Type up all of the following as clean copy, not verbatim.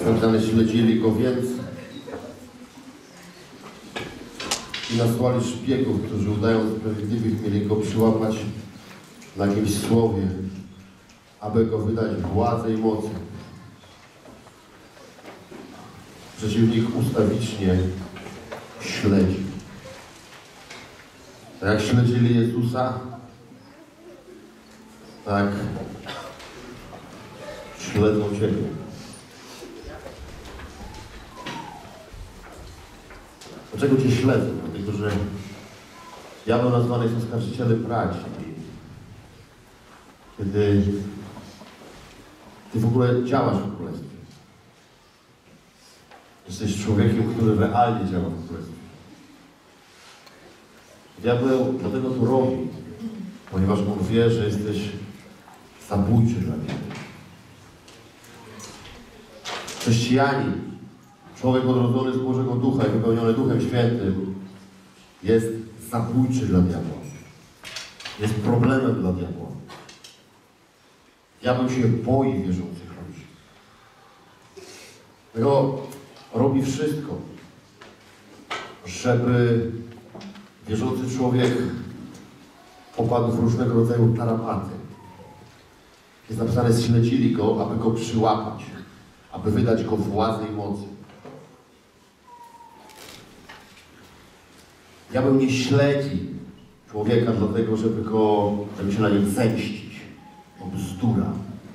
Napisane, śledzili go więc i nasłali szpiegów, którzy udając sprawiedliwych mieli go przyłapać na jakimś słowie, aby go wydać władzę i mocy. Przeciwnik ustawicznie śledzi. Tak jak śledzili Jezusa, tak śledzą Ciebie. Dlaczego Cię śledzą? Dlatego, że diabeł nazwany jest oskarżycielem braci. Kiedy Ty w ogóle działasz w Królestwie. Jesteś człowiekiem, który realnie działa w Królestwie. Diabeł dlatego to robi, ponieważ on wie, że jesteś zabójczy dla niego. Chrześcijanin, człowiek odrodzony z Bożego Ducha i wypełniony Duchem Świętym, jest zabójczy dla diabła. Jest problemem dla diabła. Diabeł się boi wierzących ludzi. Dlatego robi wszystko, żeby wierzący człowiek popadł w różnego rodzaju tarapaty. Jest napisane, śledzili go, aby go przyłapać, aby wydać go władzy i mocy. Diabeł nie śledzi człowieka dlatego, żeby się na nim zemścić. To bzdura.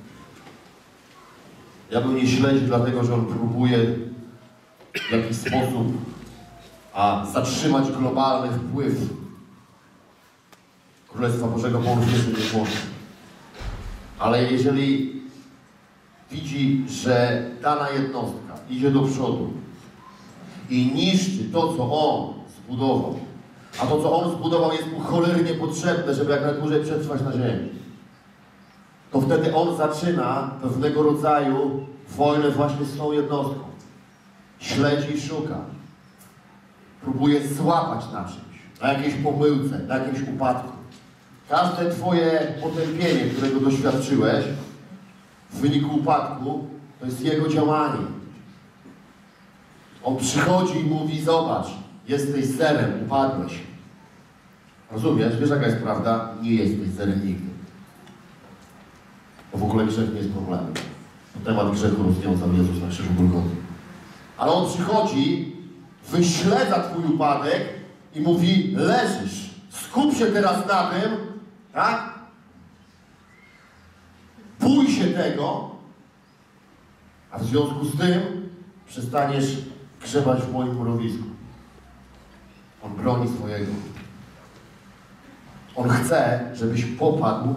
Diabeł nie śledzi dlatego, że on próbuje w jakiś sposób zatrzymać globalny wpływ Królestwa Bożego, bo on wie, że nie może. Ale jeżeli widzi, że dana jednostka idzie do przodu i niszczy to, co on zbudował, a to, co on zbudował, jest mu cholernie potrzebne, żeby jak najdłużej przetrwać na ziemi, to wtedy on zaczyna pewnego rodzaju wojnę właśnie z tą jednostką. Śledzi i szuka. Próbuje złapać na czymś, na jakiejś pomyłce, na jakimś upadku. Każde Twoje potępienie, którego doświadczyłeś w wyniku upadku, to jest jego działanie. On przychodzi i mówi, zobacz, jesteś zerem, upadłeś. Rozumiesz? Wiesz, jaka jest prawda? Nie jesteś zerem nigdy. Bo w ogóle grzech nie jest problemem. Temat grzechu rozwiązał Jezus na krzyżu Golgoty. Ale on przychodzi, wyśledza Twój upadek i mówi, leżysz, skup się teraz na tym, tak? Bój się tego, a w związku z tym przestaniesz grzebać w moim mrowisku. On broni swojego. On chce, żebyś popadł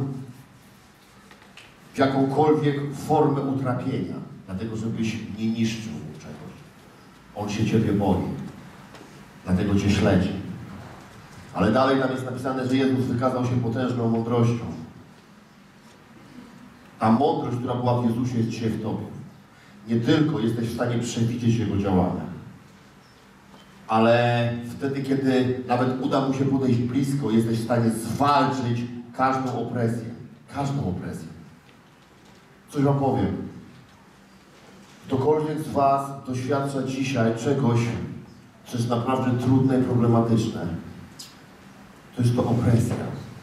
w jakąkolwiek formę utrapienia, dlatego żebyś nie niszczył czegoś. On się Ciebie boi, dlatego Cię śledzi. Ale dalej tam jest napisane, że Jezus wykazał się potężną mądrością. Ta mądrość, która była w Jezusie, jest dzisiaj w Tobie. Nie tylko jesteś w stanie przewidzieć Jego działania, ale wtedy, kiedy nawet uda Mu się podejść blisko, jesteś w stanie zwalczyć każdą opresję. Każdą opresję. Coś Wam powiem. Ktokolwiek z Was doświadcza dzisiaj czegoś, co jest naprawdę trudne i problematyczne, to jest to opresja.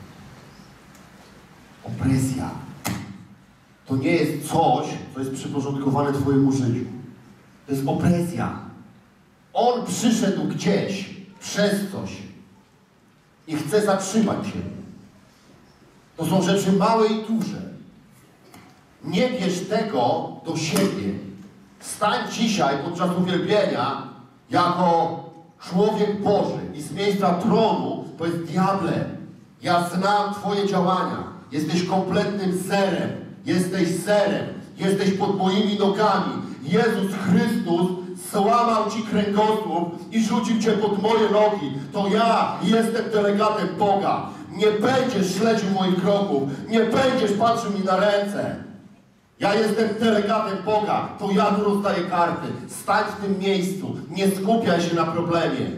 Opresja. To nie jest coś, co jest przyporządkowane Twojemu życiu. To jest opresja. On przyszedł gdzieś przez coś i chce zatrzymać Cię. To są rzeczy małe i duże. Nie bierz tego do siebie. Stań dzisiaj podczas uwielbienia jako człowiek Boży i z miejsca tronu powiedz, diable, ja znam Twoje działania. Jesteś kompletnym zerem. Jesteś zerem. Jesteś pod moimi nogami. Jezus Chrystus złamał Ci kręgosłup i rzucił Cię pod moje nogi. To ja jestem delegatem Boga. Nie będziesz śledził moich kroków. Nie będziesz patrzył mi na ręce. Ja jestem delegatem Boga. To ja tu rozdaję karty. Stań w tym miejscu. Nie skupiaj się na problemie.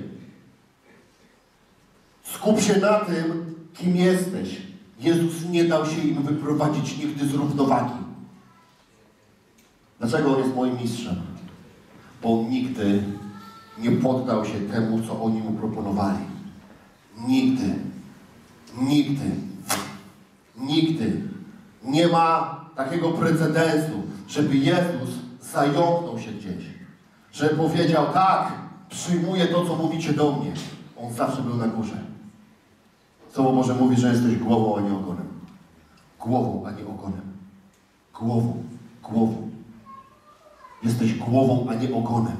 Skup się na tym, kim jesteś. Jezus nie dał się im wyprowadzić nigdy z równowagi. Dlaczego On jest moim mistrzem? Bo on nigdy nie poddał się temu, co oni mu proponowali. Nigdy. Nigdy. Nigdy. Nie ma takiego precedensu, żeby Jezus zająknął się gdzieś. Żeby powiedział, tak, przyjmuję to, co mówicie do mnie. On zawsze był na górze. Słowo Boże mówi, że jesteś głową, a nie ogonem. Głową, a nie ogonem. Głową, głową. Jesteś głową, a nie ogonem.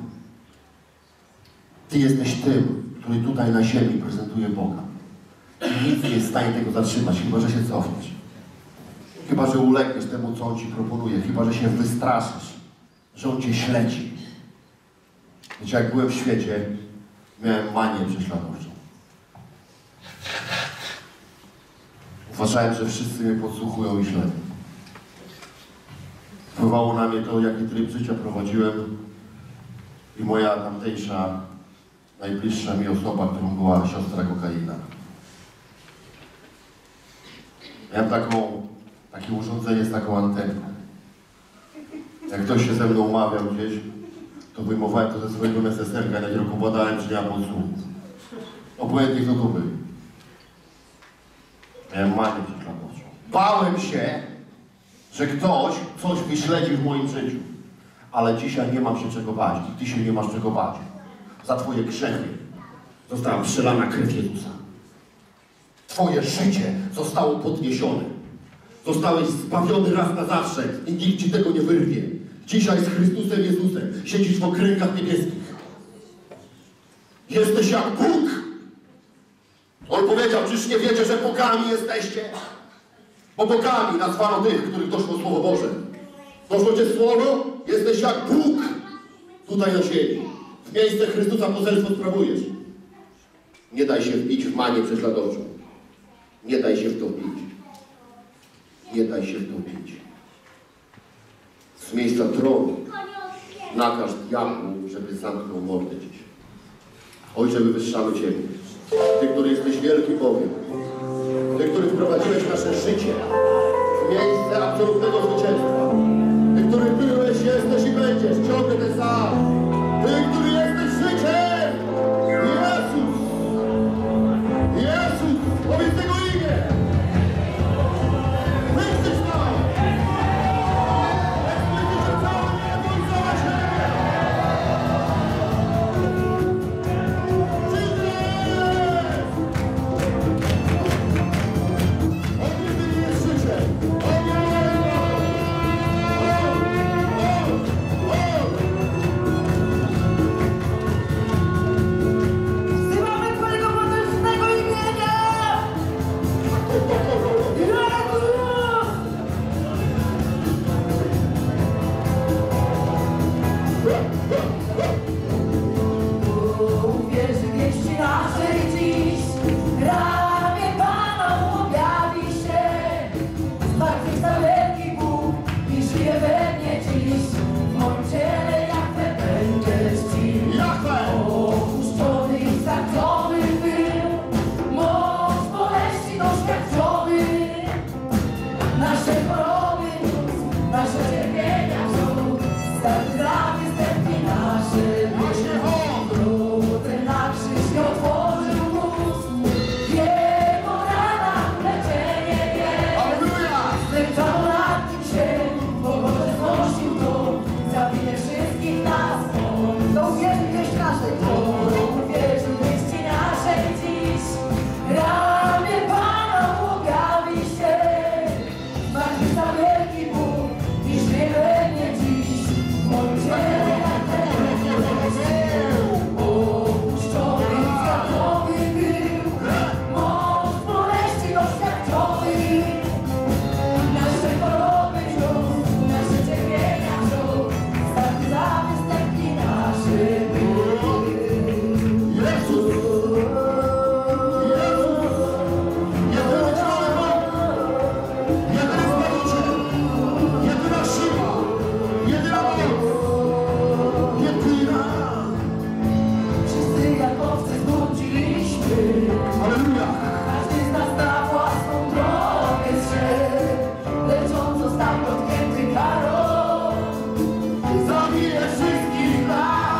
Ty jesteś tym, który tutaj na ziemi prezentuje Boga. I nic nie jest w stanie tego zatrzymać, chyba że się cofniesz. Chyba że ulegniesz temu, co On ci proponuje. Chyba że się wystraszysz, że On cię śledzi. Wiecie, jak byłem w świecie, miałem manię prześladowczą. Uważałem, że wszyscy mnie podsłuchują i śledzą. Wpływało na mnie to, jaki tryb życia prowadziłem i moja tamtejsza, najbliższa mi osoba, którą była siostra kokaina. Miałem takie urządzenie z taką antenką. Jak ktoś się ze mną umawiał gdzieś, to wyjmowałem to ze swojego neseserka i najpierw układałem, że nie mam podsłuchu. Obojętnie kto to był. Miałem manię prześladowczą. Bałem się, że ktoś coś wyśledzi w moim życiu. Ale dzisiaj nie mam się czego bać. I ty się nie masz czego bać. Za twoje grzechy została przelana krew Jezusa. Twoje życie zostało podniesione. Zostałeś zbawiony raz na zawsze i nikt ci tego nie wyrwie. Dzisiaj z Chrystusem Jezusem siedzisz w okręgach niebieskich. Jesteś jak Bóg. On powiedział, czyż nie wiecie, że bogami jesteście? Bo bogami nazwano tych, których doszło Słowo Boże. Doszło cię Słowo, jesteś jak Bóg. Tutaj na ziemi. W miejsce Chrystusa poselstwo sprawujesz. Nie daj się wbić w manię prześladowczą. Nie daj się w to wbić. Nie daj się w to wbić. Z miejsca tronu nakaż diabłu, żeby zamknął mordę dziś. Ojcze, wywyższamy Ciebie. Ty, który jesteś wielki Bogiem. Ty, który wprowadziłeś nasze życie w miejsce absolutnego zwycięstwa. Ty, który byłeś, jesteś i będziesz. Ciągle ten sam. Ty, który jesteś życiem. Jezus. Jezus. Powiedz tego imię. Wyjdź nam. Wyjdź całe niebo i cała ziemia. Zabije wszystkich nas!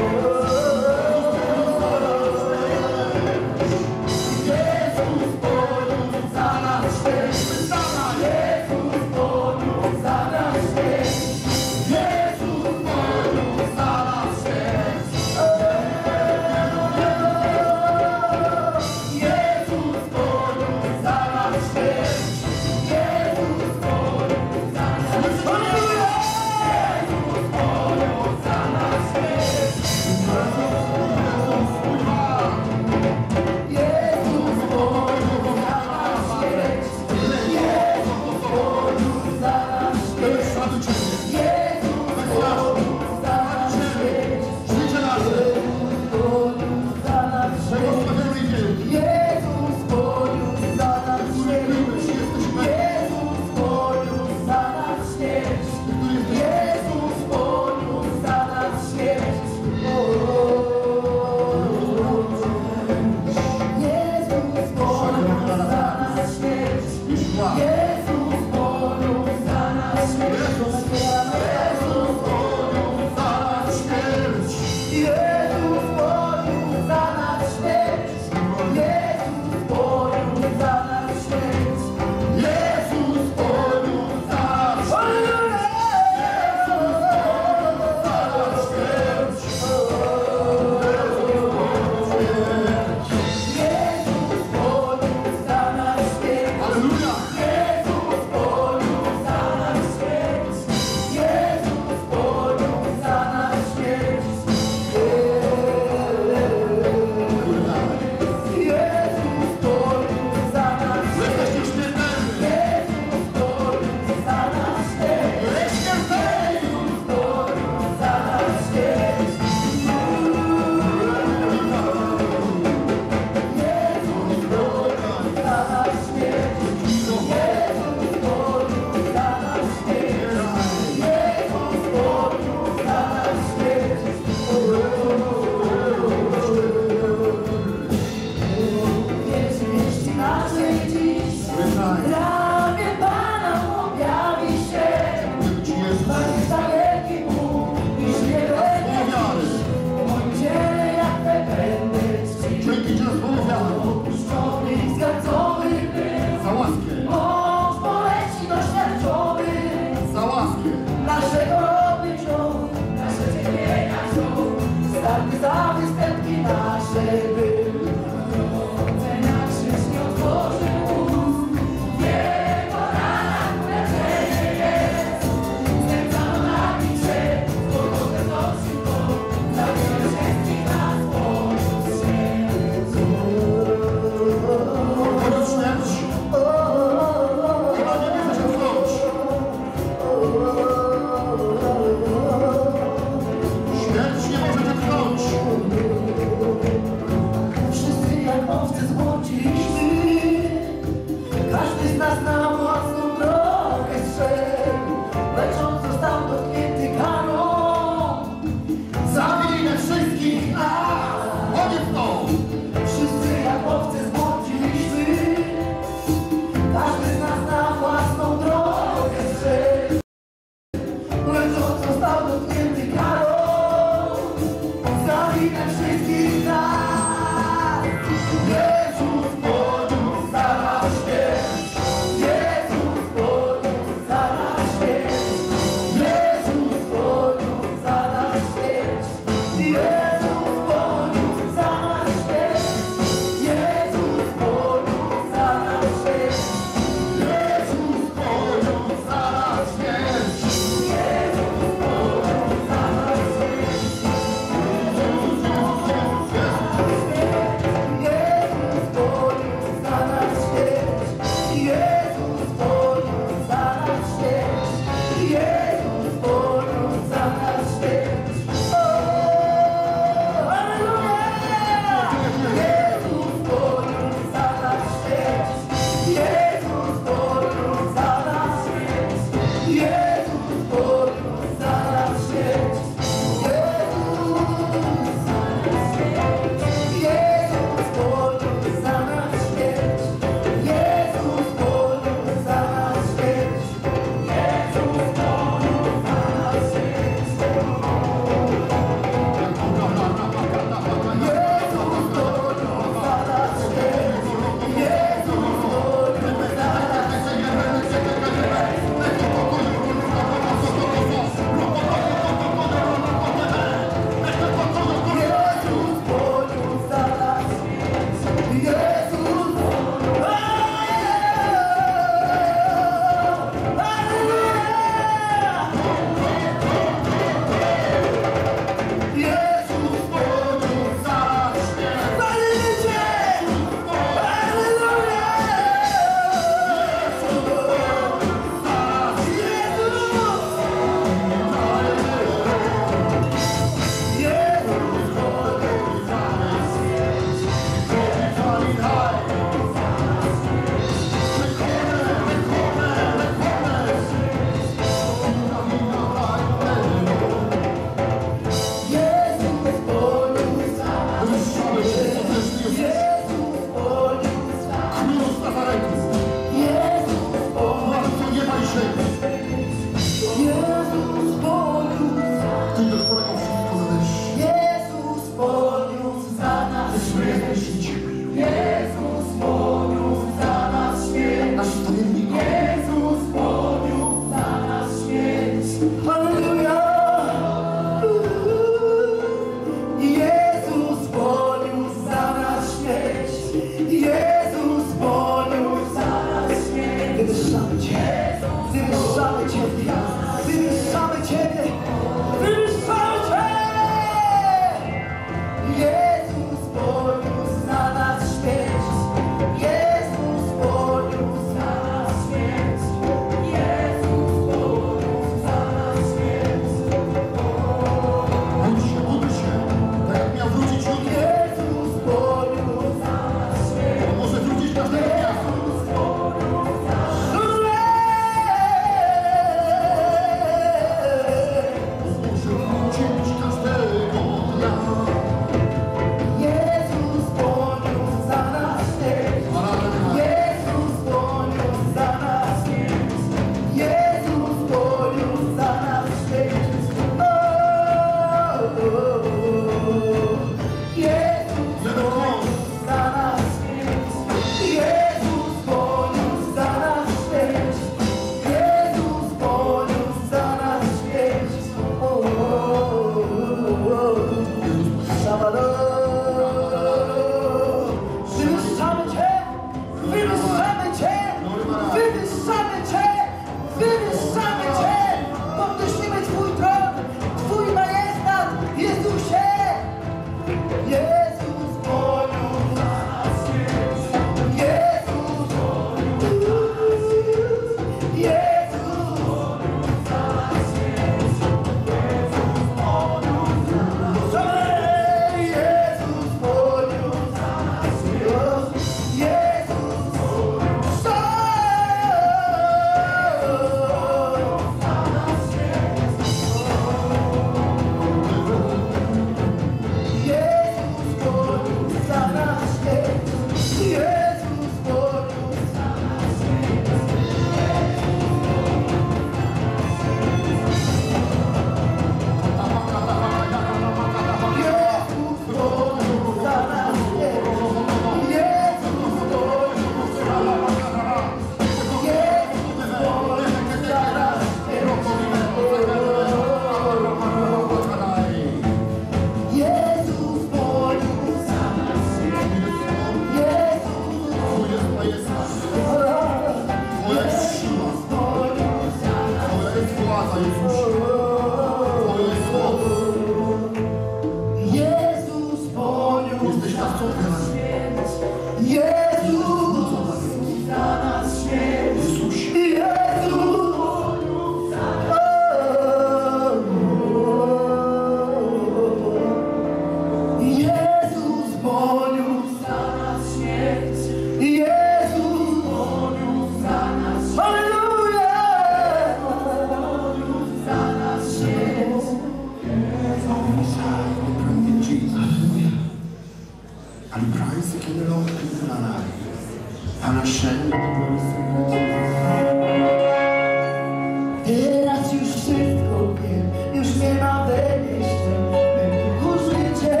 Teraz już wszystko wiem, już nie ma we mnie ścian, w duchu życie.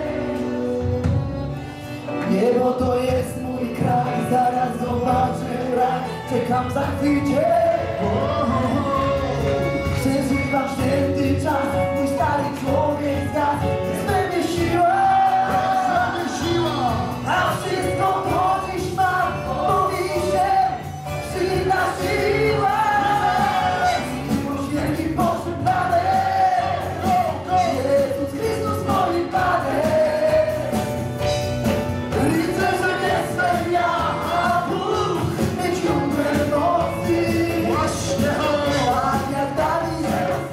Niebo to jest mój kraj, zaraz zobaczę raj, czekam w zachwycie. Przeżywam święty czas, mój stary człowiek zgasł, jest we mnie siła. A wszystko to dziś mam, mówi się, silna siła. Miłość wielki Boży Panem, Jezus Chrystus moim Panem. Rycerzem jestem ja, a Bóg być źródłem mocy. Tak jak Dawid,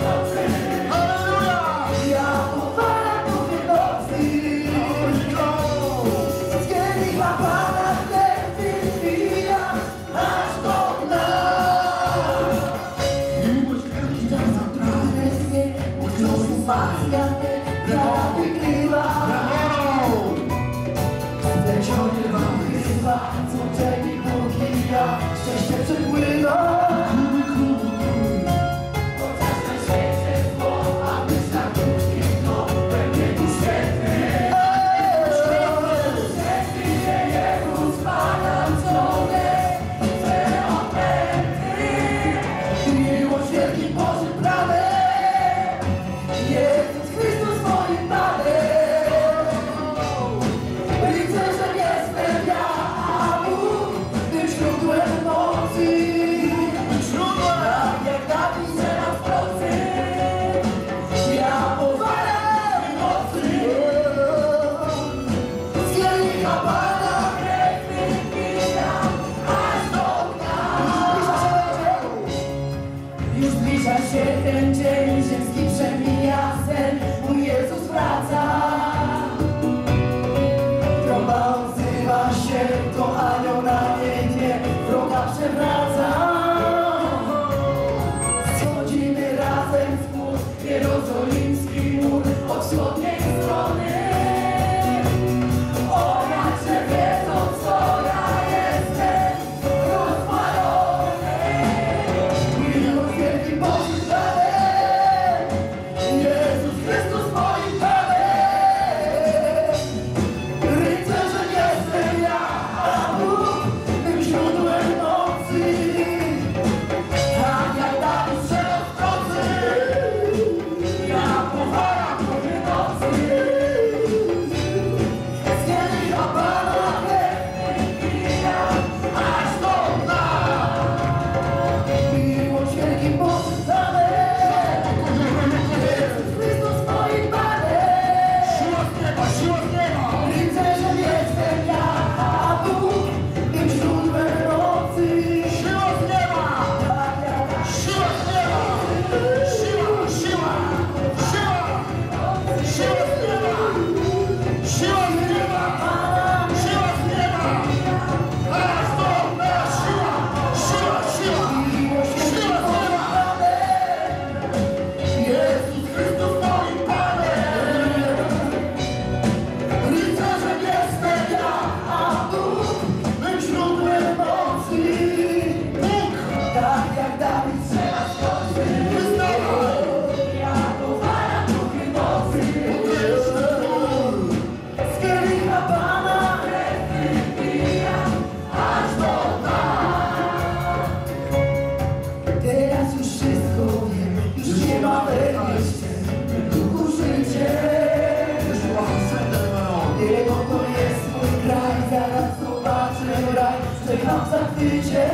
ja powalam Tobie nocy. Pana chleb wypija, aż do dna. Miłość wielki dał zabrane mnie, mój umacnia mnie, wiara wygrywa. Zleciony wam chyba, złączeni Bóg i ja, szczęście przepływa. Chociaż na świecie zło, a myśl na krótkim dno, będzie tu świetny. Miłość wielkim Bożym prawem, Jezus Chrystus moim Panem. Rycerzem jestem ja, a Bóg tym źródłem mocy. Tak jak Dawid teraz w procy, ja powalam mocy. Z kielicha Pana krew wypijam, aż do dna. Już zbliża się ten dzień, ziemski przemija sen, mój Jezus wraca. Trąba odzywa się, to anioł na niebie wroga przewraca. Schodzimy razem w chór, jerozolimski mur od wschodniej strony. O, jakże wiedzą, co ja jestem rozpalony. Miłość wielkim Bożym Panem, Jezus Chrystus moim Panem. Rycerzem jestem ja, a Bóg tym źródłem mocy. Tak jak Dawid strzelał w procy, ja powalam Tobie nocy. Z kielicha Pana krew wypijam, aż do dna. Miłość wielkim Bożym Panem, Jezus Chrystus moim Panem. Rycerzem jestem ja, a Bóg tym źródłem mocy. Tak jak miłość wielkim Bożym Panem, Jezus Chrystus moim Panem. Rycerzem jestem ja, a Bóg tym źródłem mocy. Tak jak Dawid strzela z kocy, ja powalam Tobie nocy. Z kielicha Pana krew wypijam, aż do dna. Teraz już wszystko wiem, już nie ma we mnie ścian, w duchu życie. Niebo to jest mój kraj, zaraz zobaczę raj, czekam w zachwycie.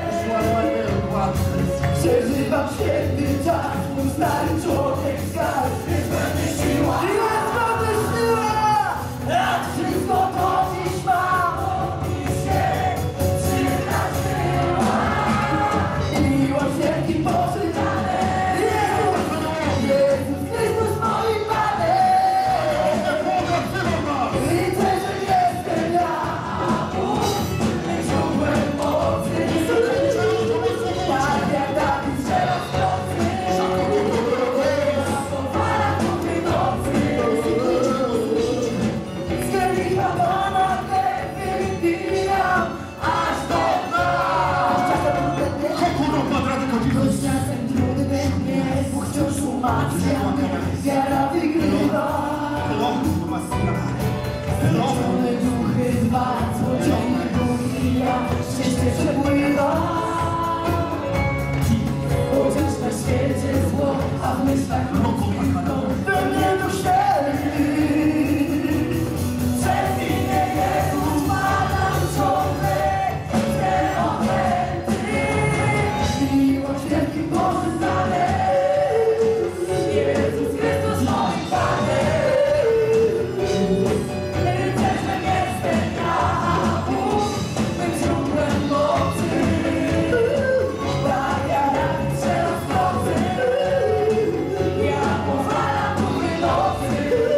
Przeżywam święty czas, mój stary człowiek zgasł, jest we mnie siła. Jest we mnie siła, a wszystko to dziś mam, mówi się, silna siła. Miłość wielkim Bożym Panem, Jezus Chrystus moim Panem. Rycerzem jestem ja, a Bóg tym źródłem mocy. bardzo ciągle dobija, szczęście przepływa. Chociaż na świecie zło, a w myślach ludzkich we mnie duszeli. Przez imię Jezus padam ciągle te okręty. Miłość wielki Boży znany, Jezus Chrystus mój Panem. Rycerzem jestem ja, Bóg, mym źródłem mocy. Tak jak Dawid strzelał z procy, ja pochwalam duchy nocy.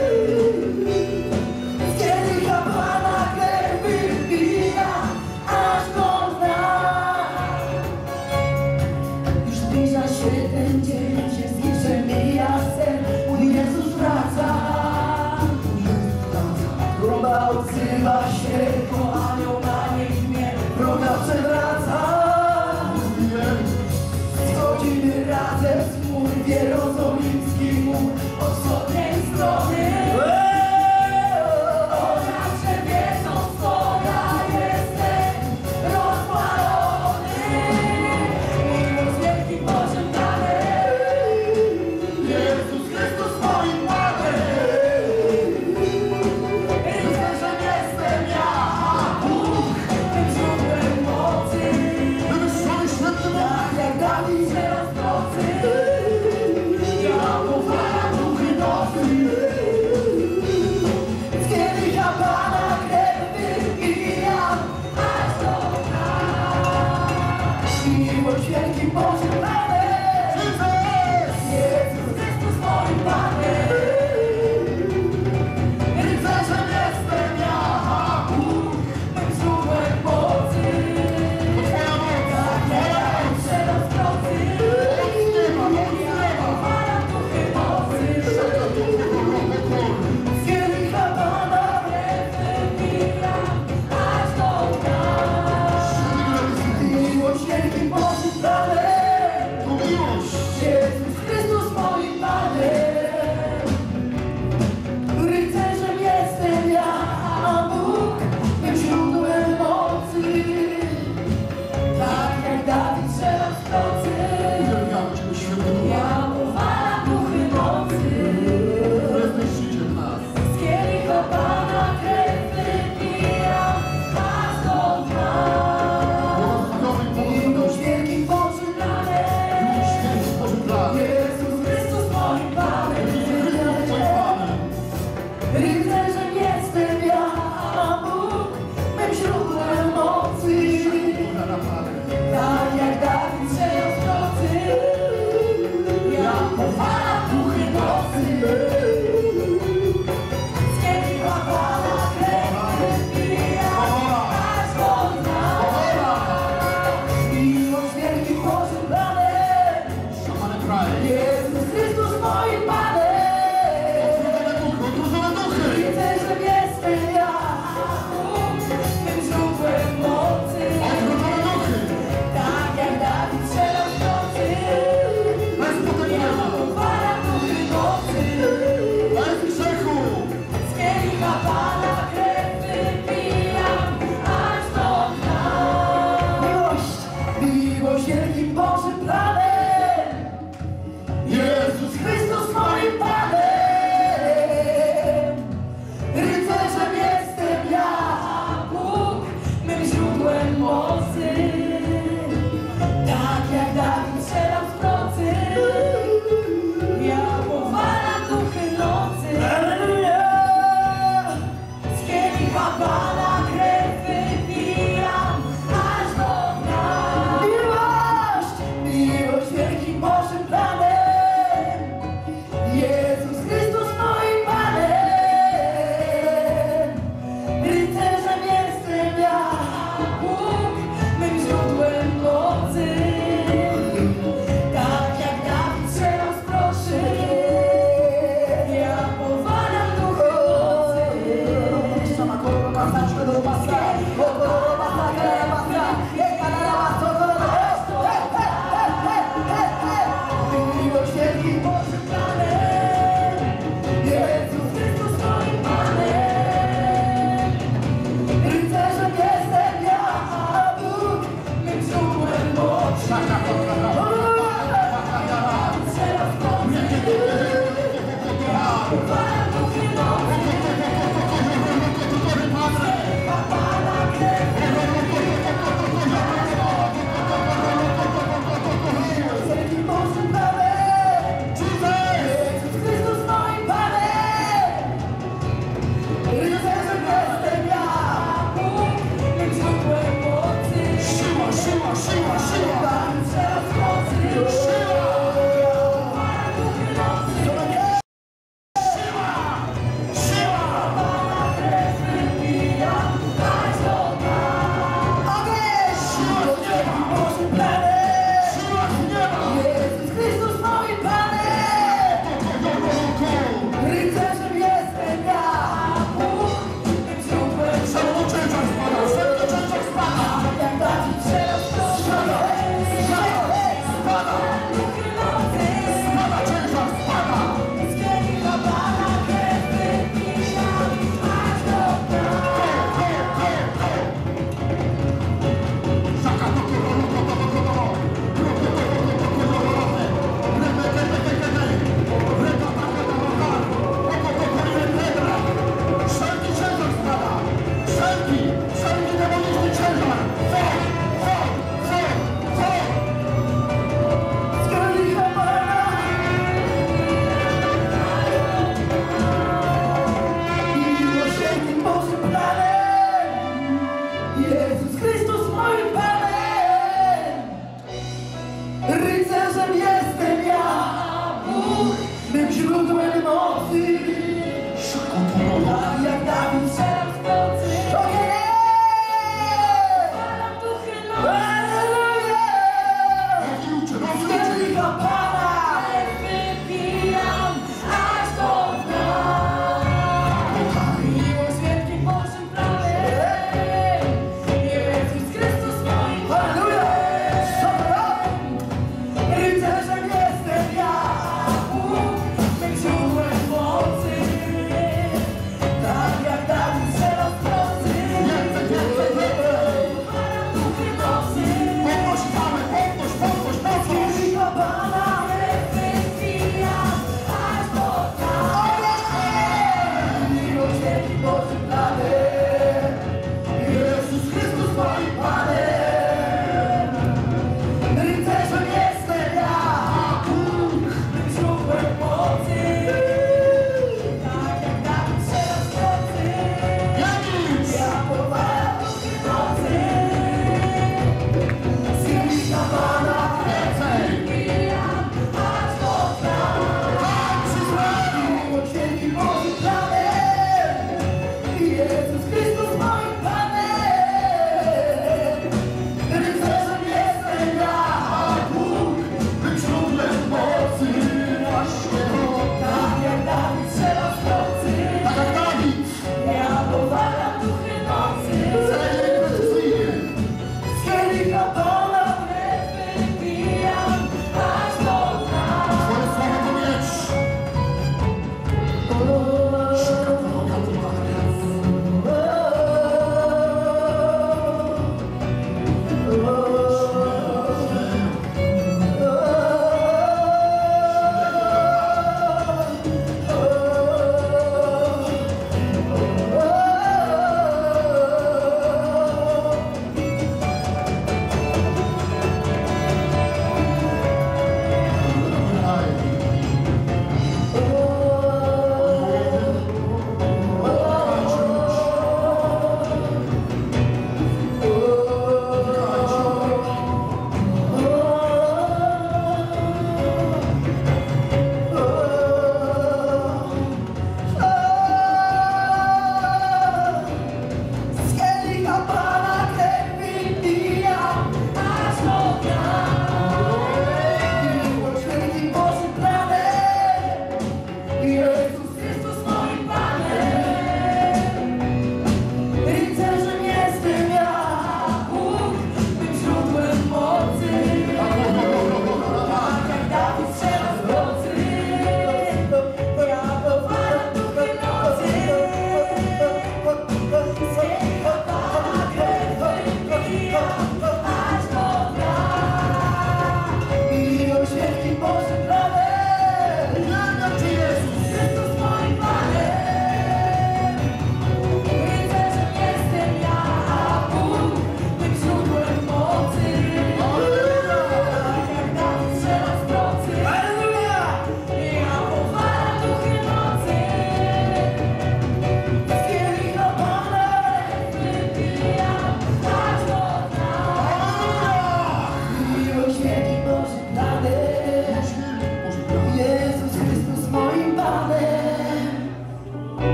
Z kielicha Pana krew wypija, aż go znam. Już zbliża się ten dzień, się zniszczy mija sen, mój Jezus wraca. Trąba odzywa się, bo anioł na niej gnie, wroga przewraca. Schodzimy razem z mur, jerozolimski mur od wschodniej strony. Oznaczę wiedzą, co ja jestem rozpalony. Miłość wielkim Bożym danem, Jezus Chrystus moim Panem. Rycerzem jestem ja, Bóg, tym źródłem mocy. Wywyższony święty Bóg. Tak jak Dawid strzelał z procy, ja pochwalam duchy nocy. Z kielicha Pana krew wypijam, aż do dna. Miłość wielkim Bożym danem, Jezus Chrystus moim Panem. Rycerzem jestem ja, Bóg, mym źródłem mocy. Tak jak Dawid strzelał z procy, ja pochwalam duchy nocy. Z kielicha Pana krew wypijam, aż do dna. Miłość wielkim Bożym danem, To miłość. Jezus Chrystus moim Panem. Rycerzem jestem ja, a Bóg mym źródłem mocy. Tak jak Dawid strzelał z procy, Uwielbiamy Ciebie, święty Bóg. ja pochwalam duchy nocy. Jesteś życiem nas. Z kielicha Pana krew wypijam, aż do dna. Błogosławiony Bóg. Miłość wielkim Bożym danem, Miłość święty Boży plan. Jezus Chrystus moim Panem. Twoim Panem. Rycerzem jestem ja, a Bóg mym źródłem mocy. Boża Panie. Tak jak Dawid strzelał z procy, ja pochwalam duchy nocy. Z kielicha Pana krew wypijam, aż go dna. Miłość wielkim Bożym danem, Szamany kraj. Jezus Chrystus moim Panem. Odrodzone duchy. Rycerzem jestem ja, Bóg, mym źródłem mocy. Odrodzone duchy. Tak jak Dawid strzelał z procy, Bez ja potępienia. pochwalam duchy nocy.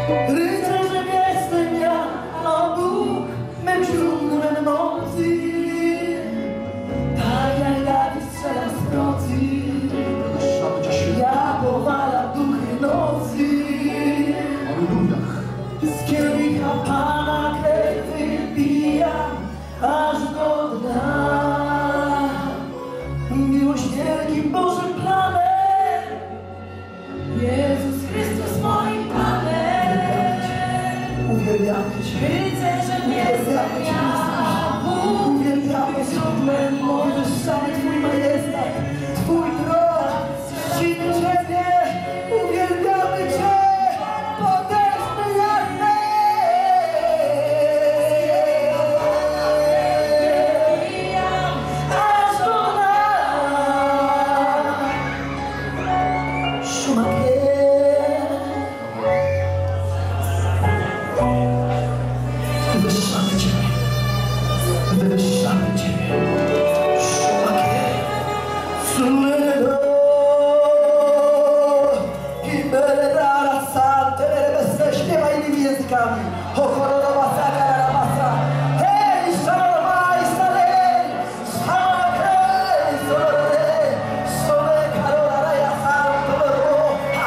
Rycerzem jestem ja, o Bóg, mym źródłem mocy. Tak jak Dawid strzela z procy, ja powalam duchy nocy. Alleluja. Z kielicha Pana krew wypijam, aż do dna. Miłość wielkim Bożym planem, Jezus Chrystus moim Panem. Uwielbiamy Cię, rycerzem jestem ja, uwielbiamy źródłem, wywyższamy Twój majestat, Twój tron, czcimy Ciebie, uwielbiamy Cię, potężny Jahwe. Aż do nas. Schumacher. Wywyższamy Ciebie. Wywyższamy Ciebie. Schumacher. Sulero. Kiberera Sante. Śpiewaj innymi językami. Hokororowa Sakarabasa. Hej, szalomaj, salej. Schumacher. Solore. Sole karolaraja Santoro.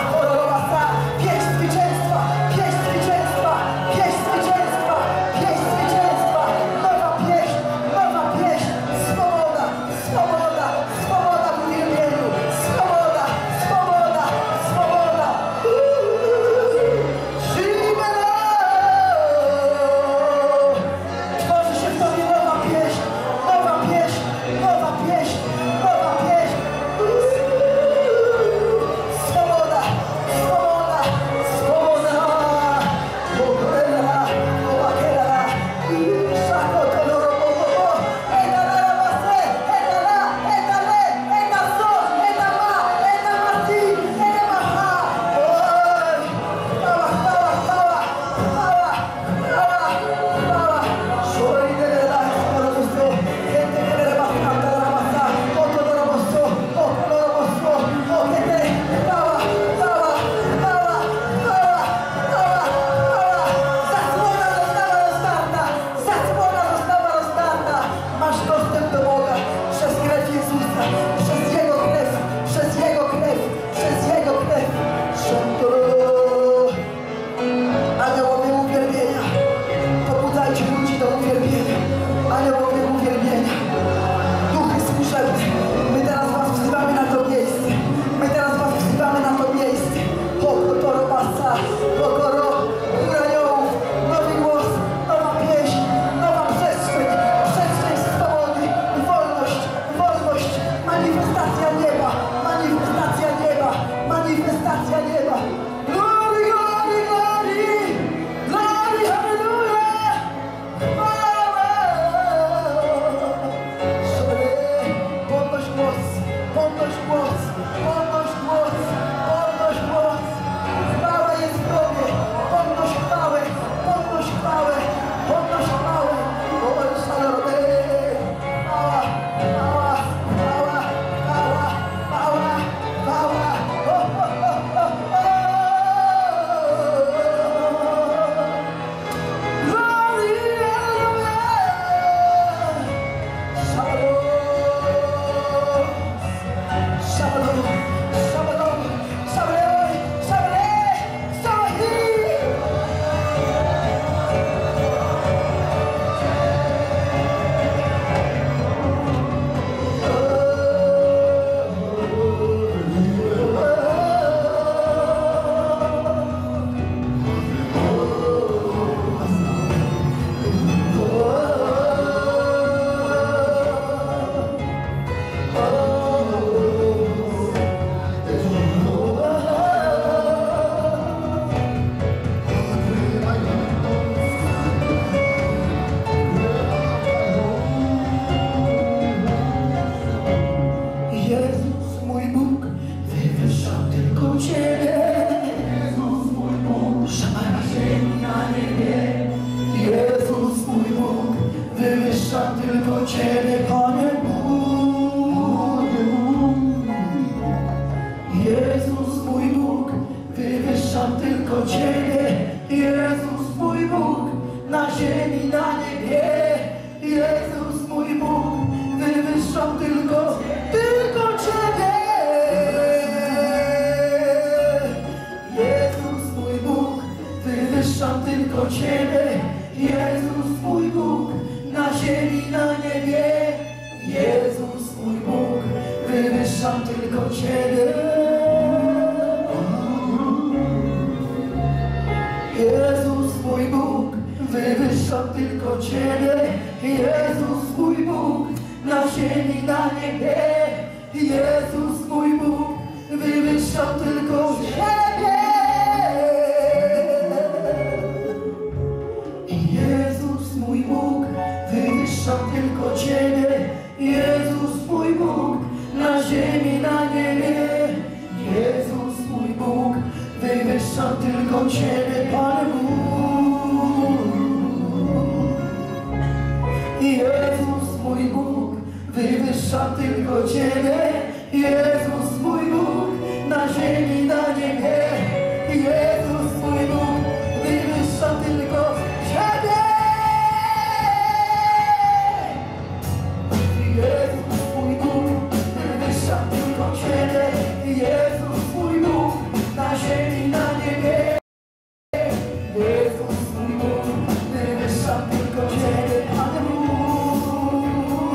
Ciebie. Jezus mój Bóg, wywyższam tylko Ciebie. Jezus mój Bóg, na ziemi, na niebie. Jezus mój Bóg, wywyższam tylko Ciebie. Jezus mój Bóg, wywyższam tylko Ciebie. Jezus mój Bóg, na ziemi, na niebie. Jezus mój Bóg, wywyższam tylko Ciebie, Panie Bóg. Jezus mój Bóg, wywyższam tylko Ciebie. Jezus mój Bóg, na ziemi, na niebie. Jezus mój Bóg, wywyższam tylko Ciebie. Jezus mój Bóg, wywyższam tylko Ciebie. Jezus mój Bóg, na ziemi, na niebie. Jezus mój Bóg, wywyższam tylko Ciebie, Panie Bóg.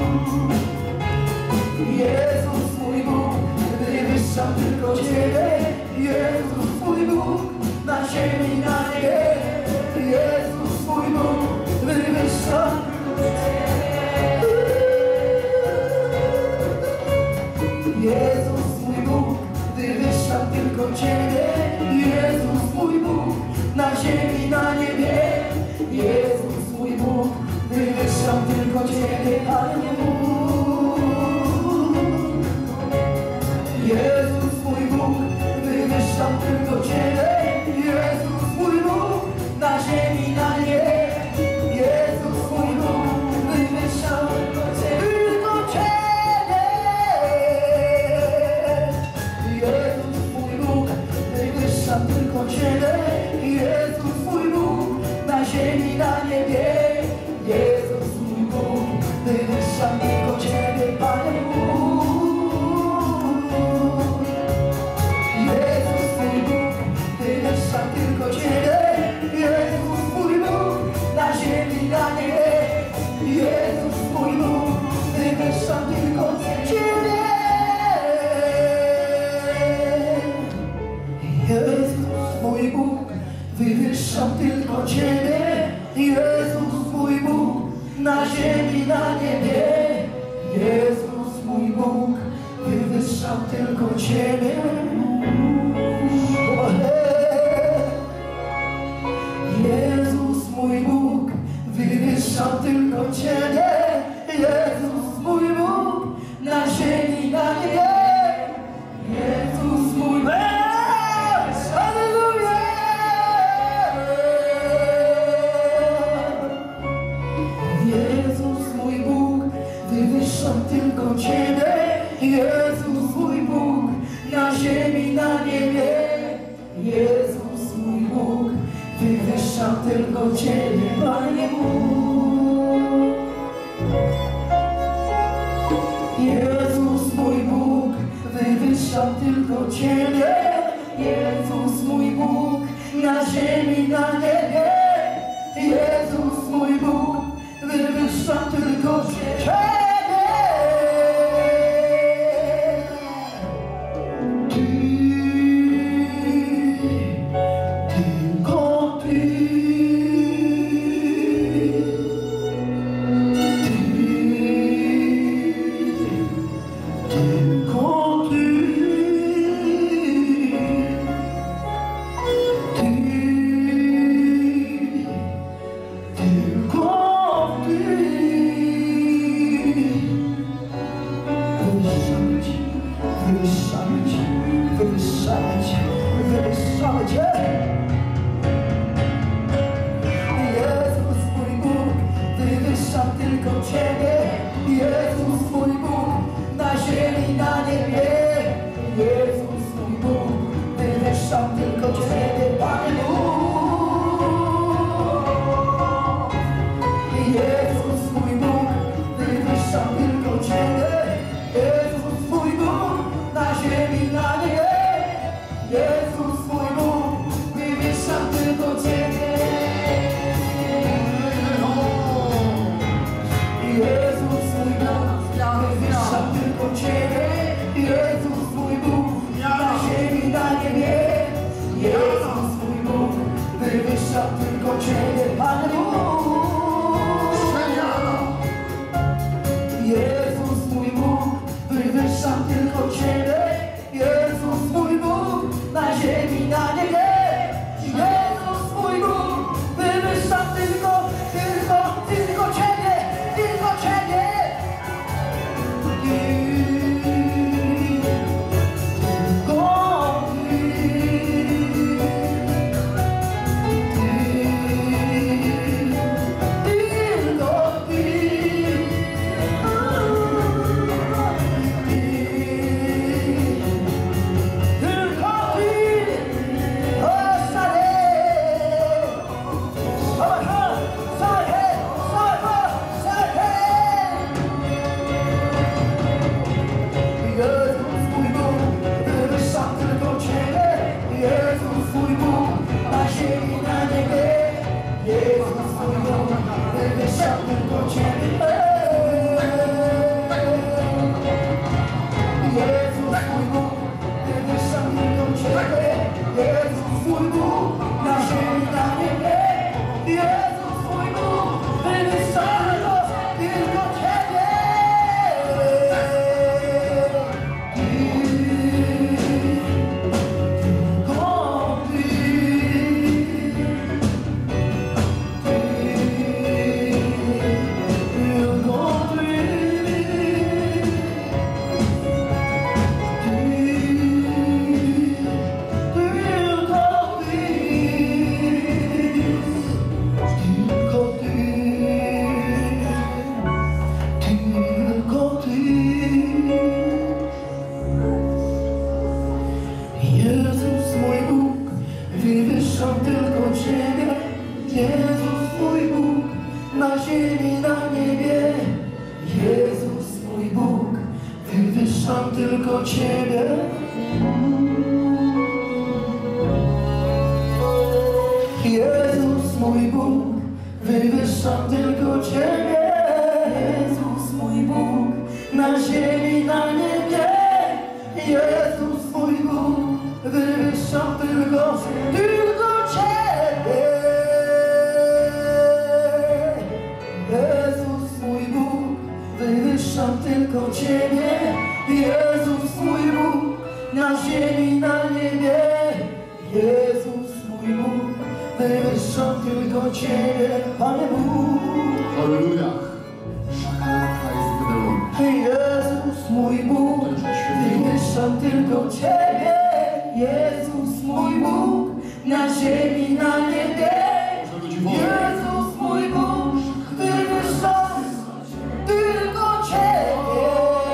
Jezus mój Bóg, wywyższam tylko Ciebie. Jezus mój Bóg, na ziemi, na niebie. Jezus mój Bóg, wywyższam Jezus mój Bóg, wywyższam tylko Ciebie. Jezus mój Bóg, na ziemi, na niebie. Jezus mój Bóg, wywyższam tylko Ciebie, Panie Bóg. Jezus mój Bóg, wywyższam tylko Ciebie. Jezus mój Bóg, na ziemi, na niebie. Jezus mój Bóg, wywyższam tylko Ciebie. Jezus mój Bóg, wywyższam tylko Ciebie. Jezus mój Bóg, na ziemi, na niebie. Jezus mój Bóg, wywyższam tylko Ciebie, Panie Bóg. Jezus mój Bóg, wywyższam tylko Ciebie. Jezus mój Bóg, na ziemi, na niebie. Jezus mój Bóg, wywyższam tylko Ciebie. Jezus mój Bóg, wywyższam tylko Ciebie. Jezus mój Bóg, na ziemi, na niebie. Jezus mój Bóg, wywyższam tylko Ciebie. Jezus mój Bóg, wywyższam tylko Ciebie. Jezus mój Bóg, na ziemi, na niebie. Jezus mój Bóg. Jezus mój Bóg, wywyższam tylko Ciebie. Jezus mój Bóg, na ziemi, na niebie. Jezus mój Bóg, wywyższam tylko Ciebie, Panie Bóg. Jezus mój Bóg, wywyższam tylko Ciebie. Jezus mój Bóg, na ziemi, na niebie. Jezus mój Bóg, wywyższam tylko Ciebie. Tylko Ty. Tylko Ty. Jezus mój Bóg, Ciebie, Panie Bóg. Przemiana. Jezus mój Bóg, wywyższam tylko Ciebie. Jezus mój Bóg, na ziemi, na niebie. Jezus mój Bóg, wywyższam tylko Ciebie, tylko Ciebie. Tylko Ciebie. Jezus mój Bóg, wywyższam tylko Ciebie. Jezus mój Bóg, na ziemi, na niebie. Jezus mój Bóg, wywyższam tylko Ciebie. Jezus mój Bóg, wywyższam tylko Ciebie. Jezus mój Bóg, na ziemi, na niebie. Jezus mój Bóg, wywyższam tylko Ciebie, Panie Bóg. Halleluja. Jezus mój Bóg, wywyższam tylko Ciebie. Jezus mój Bóg, na ziemi, na niebie. Jezus mój Bóg, wywyższam tylko Ciebie.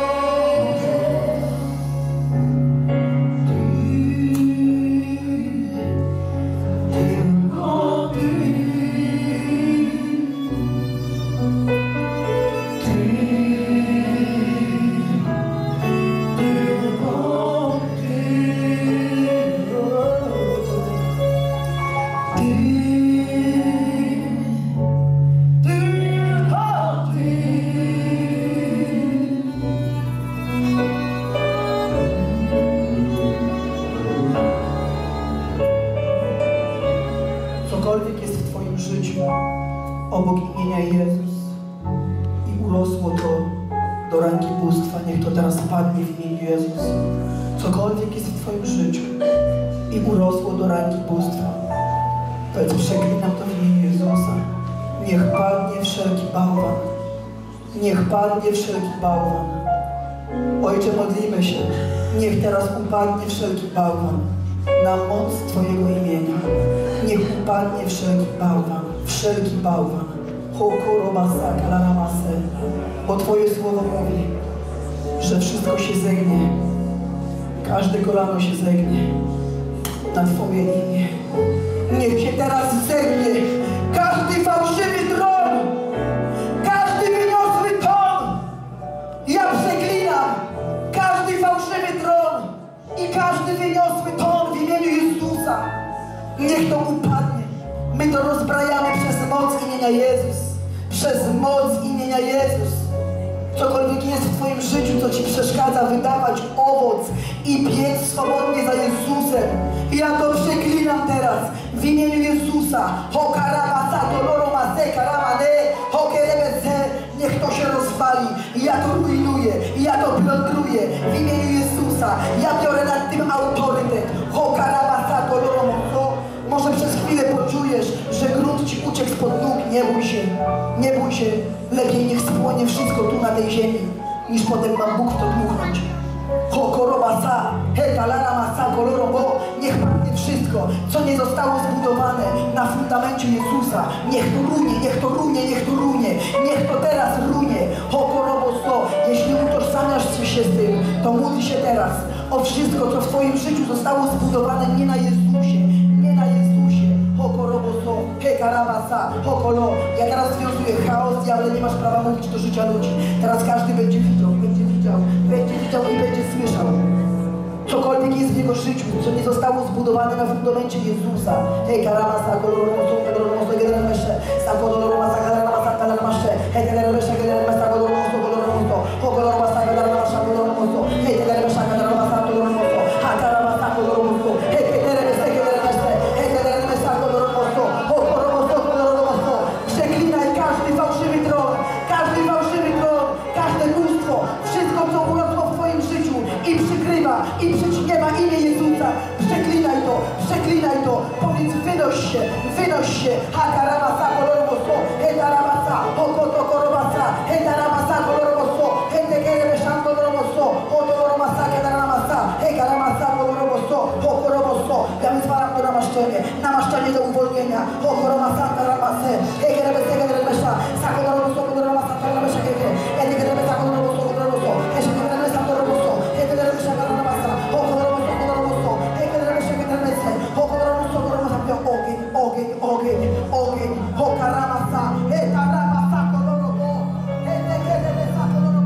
Cokolwiek jest w Twoim życiu obok imienia Jezus i urosło to do rangi bóstwa, niech to teraz padnie w imieniu Jezus. Cokolwiek jest w Twoim życiu i urosło do rangi bóstwa, powiedz, przeklinam to w imieniu Jezusa. Niech padnie wszelki bałwan. Niech padnie wszelki bałwan. Ojcze, modlimy się. Niech teraz upadnie wszelki bałwan na moc Twojego imienia. Niech upadnie wszelki bałwan. Wszelki bałwan. Bo Twoje słowo mówi, że wszystko się zegnie. Każde kolano się zegnie na Twoje imię. Niech się teraz zegnie każdy fałszywy tron, każdy wyniosły ton. Ja przeklinam każdy fałszywy tron i każdy wyniosły ton w imieniu Jezusa. Niech to upadnie. My to rozbrajamy przez moc imienia Jezus. Przez moc imienia Jezus. Cokolwiek jest w Twoim życiu, co Ci przeszkadza wydawać owoc i biec swobodnie za Jezusem, ja to przeklinam teraz w w imieniu Jezusa. Niech to się rozwali i ja to rujnuję, i ja to plądruję w imieniu Jezusa. Ja biorę nad tym autorytet. Może przez chwilę poczujesz, że grunt ci uciekł spod nóg. Nie bój się, nie bój się. Lepiej niech spłonie wszystko tu na tej ziemi, niż potem mam Bóg to dmuchnąć. Niech padnie wszystko, co nie zostało zbudowane na fundamencie Jezusa. Niech to runie, niech to runie, niech to runie, niech to teraz runie. Jeśli utożsamiasz się z tym, to módl się teraz o wszystko, co w twoim życiu zostało zbudowane nie na Jezusie, nie na Jezusie. Ja teraz związuję chaos, diable, nie masz prawa mówić do życia ludzi. Teraz każdy będzie widział i będzie słyszał. Cokolwiek jest w jego życiu, co nie zostało zbudowane na fundamencie Jezusa. Przeklinaj każdy fałszywy tron, każde bóstwo, wszystko, co urosło w twoim życiu i przykrywa, i przyćmiewa imię Jezusa. Przeklinaj to, powiedz wynoś się, hakarabasa, koloroboso, hetarabasa, hokotokorobasa, hetarabasa, koloroboso, hetekerebeszan, koloroboso, hotoromasa, kedaramasa, hekaramasa, koloroboso, hokoroboso. Ja wyzwalam to namaszczenie do uwolnienia, hokoromasa, karabase, hekerebese, kedarebesza, sakoloroboso, koloromasa, karabesza, heke, hetekerebesa, koloroboso, koloroboso, hetekerebesa, koloroboso, hetekerebesza, karabasa, hokoroboso, koloroboso, hetekerebesza, kedarebese, hokoroboso, kolorobosa, ogień, hokaramasa, hetarabasa, kolorobo, hetekerebesa, koloroboso.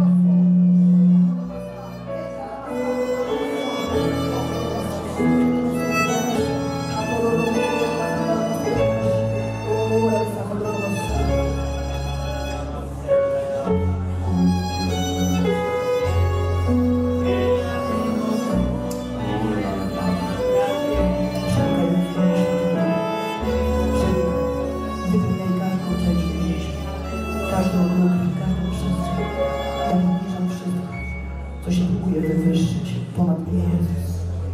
Każdą drogę, każdą przestrzeń. Ja obniżam wszystko, co się próbuje wywyższyć ponad mnie Jezus.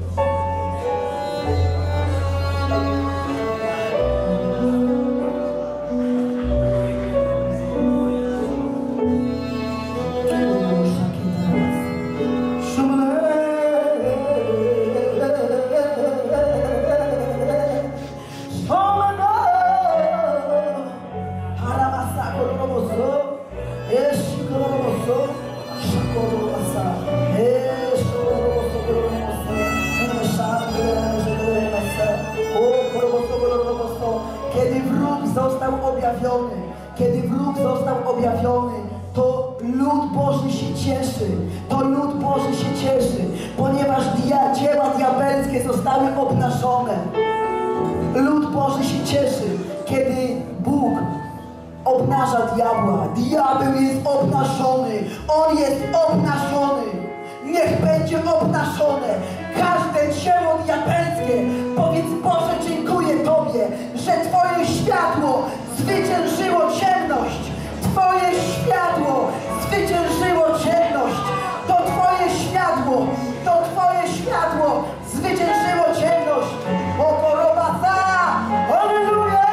Kiedy wróg został objawiony, to lud Boży się cieszy. Ponieważ dzieła diabelskie zostały obnażone. Lud Boży się cieszy, kiedy Bóg obnaża diabła. Diabeł jest obnażony. On jest obnażony. Niech będzie obnażone każde dzieło diabelskie. Powiedz: Boże, dziękuję Tobie, że Twoje światło zwyciężyło ciemność. Twoje światło zwyciężyło ciemność. To Twoje światło zwyciężyło ciemność. Okorobasa! Alleluja!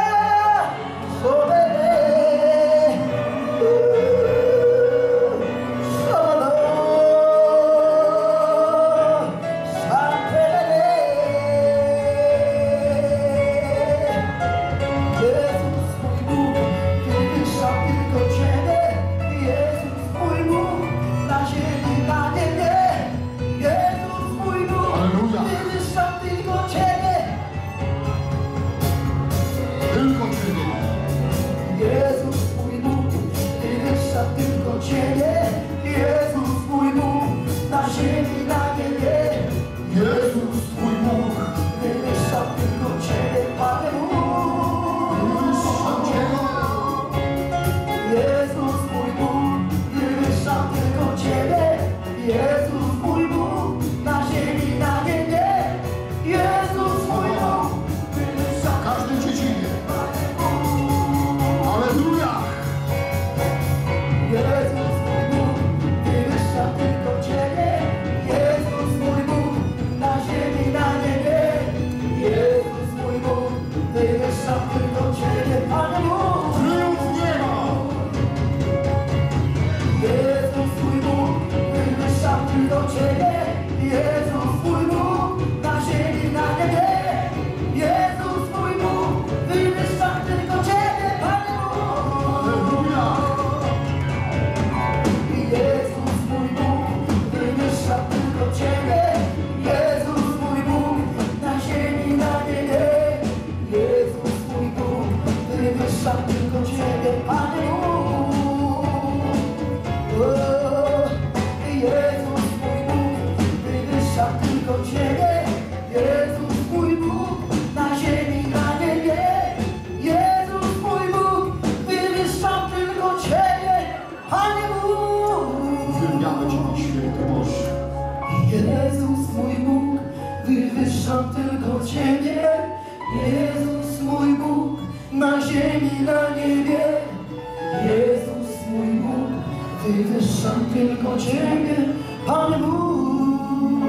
Jezus mój Bóg, na ziemi, na niebie. Jezus mój Bóg, wywyższam tylko Ciebie, Pan Bóg.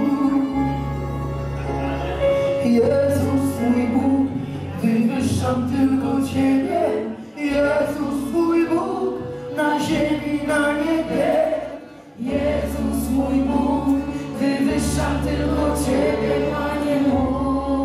Jezus mój Bóg, wywyższam tylko Ciebie. Jezus mój Bóg, na ziemi, na niebie. Jezus mój Bóg, wywyższam tylko Ciebie, Panie mój.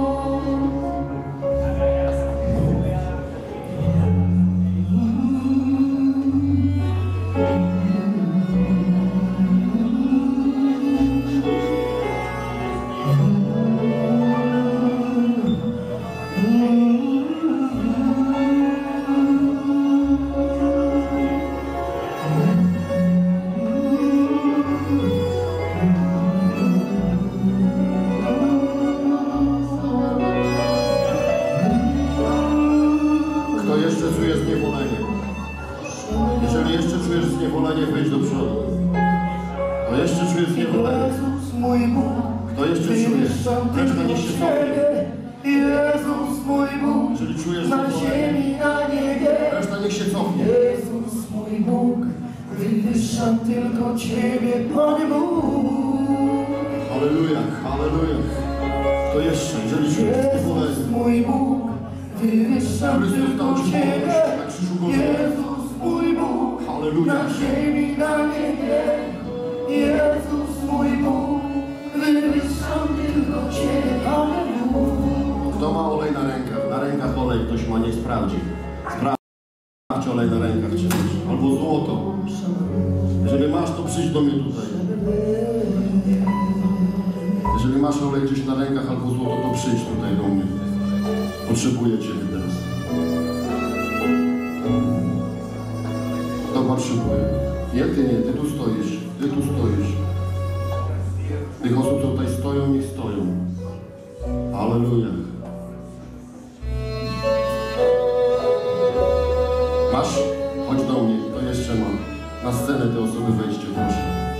Kto ma olej na rękach? Na rękach olej ktoś ma, niech sprawdzi. Sprawdź olej na rękach czy coś. Albo złoto. Jeżeli masz, to przyjdź do mnie tutaj. Jeżeli masz olej gdzieś na rękach albo złoto, to przyjdź tutaj do mnie. Potrzebuję Ciebie teraz. Kto potrzebuje? Nie, Ty tu stoisz. Ty tu stoisz. Tych osób, co tutaj stoją, niech stoją. Halleluja. Masz? Chodź do mnie. Kto jeszcze ma? Na scenę te osoby wejdźcie, proszę.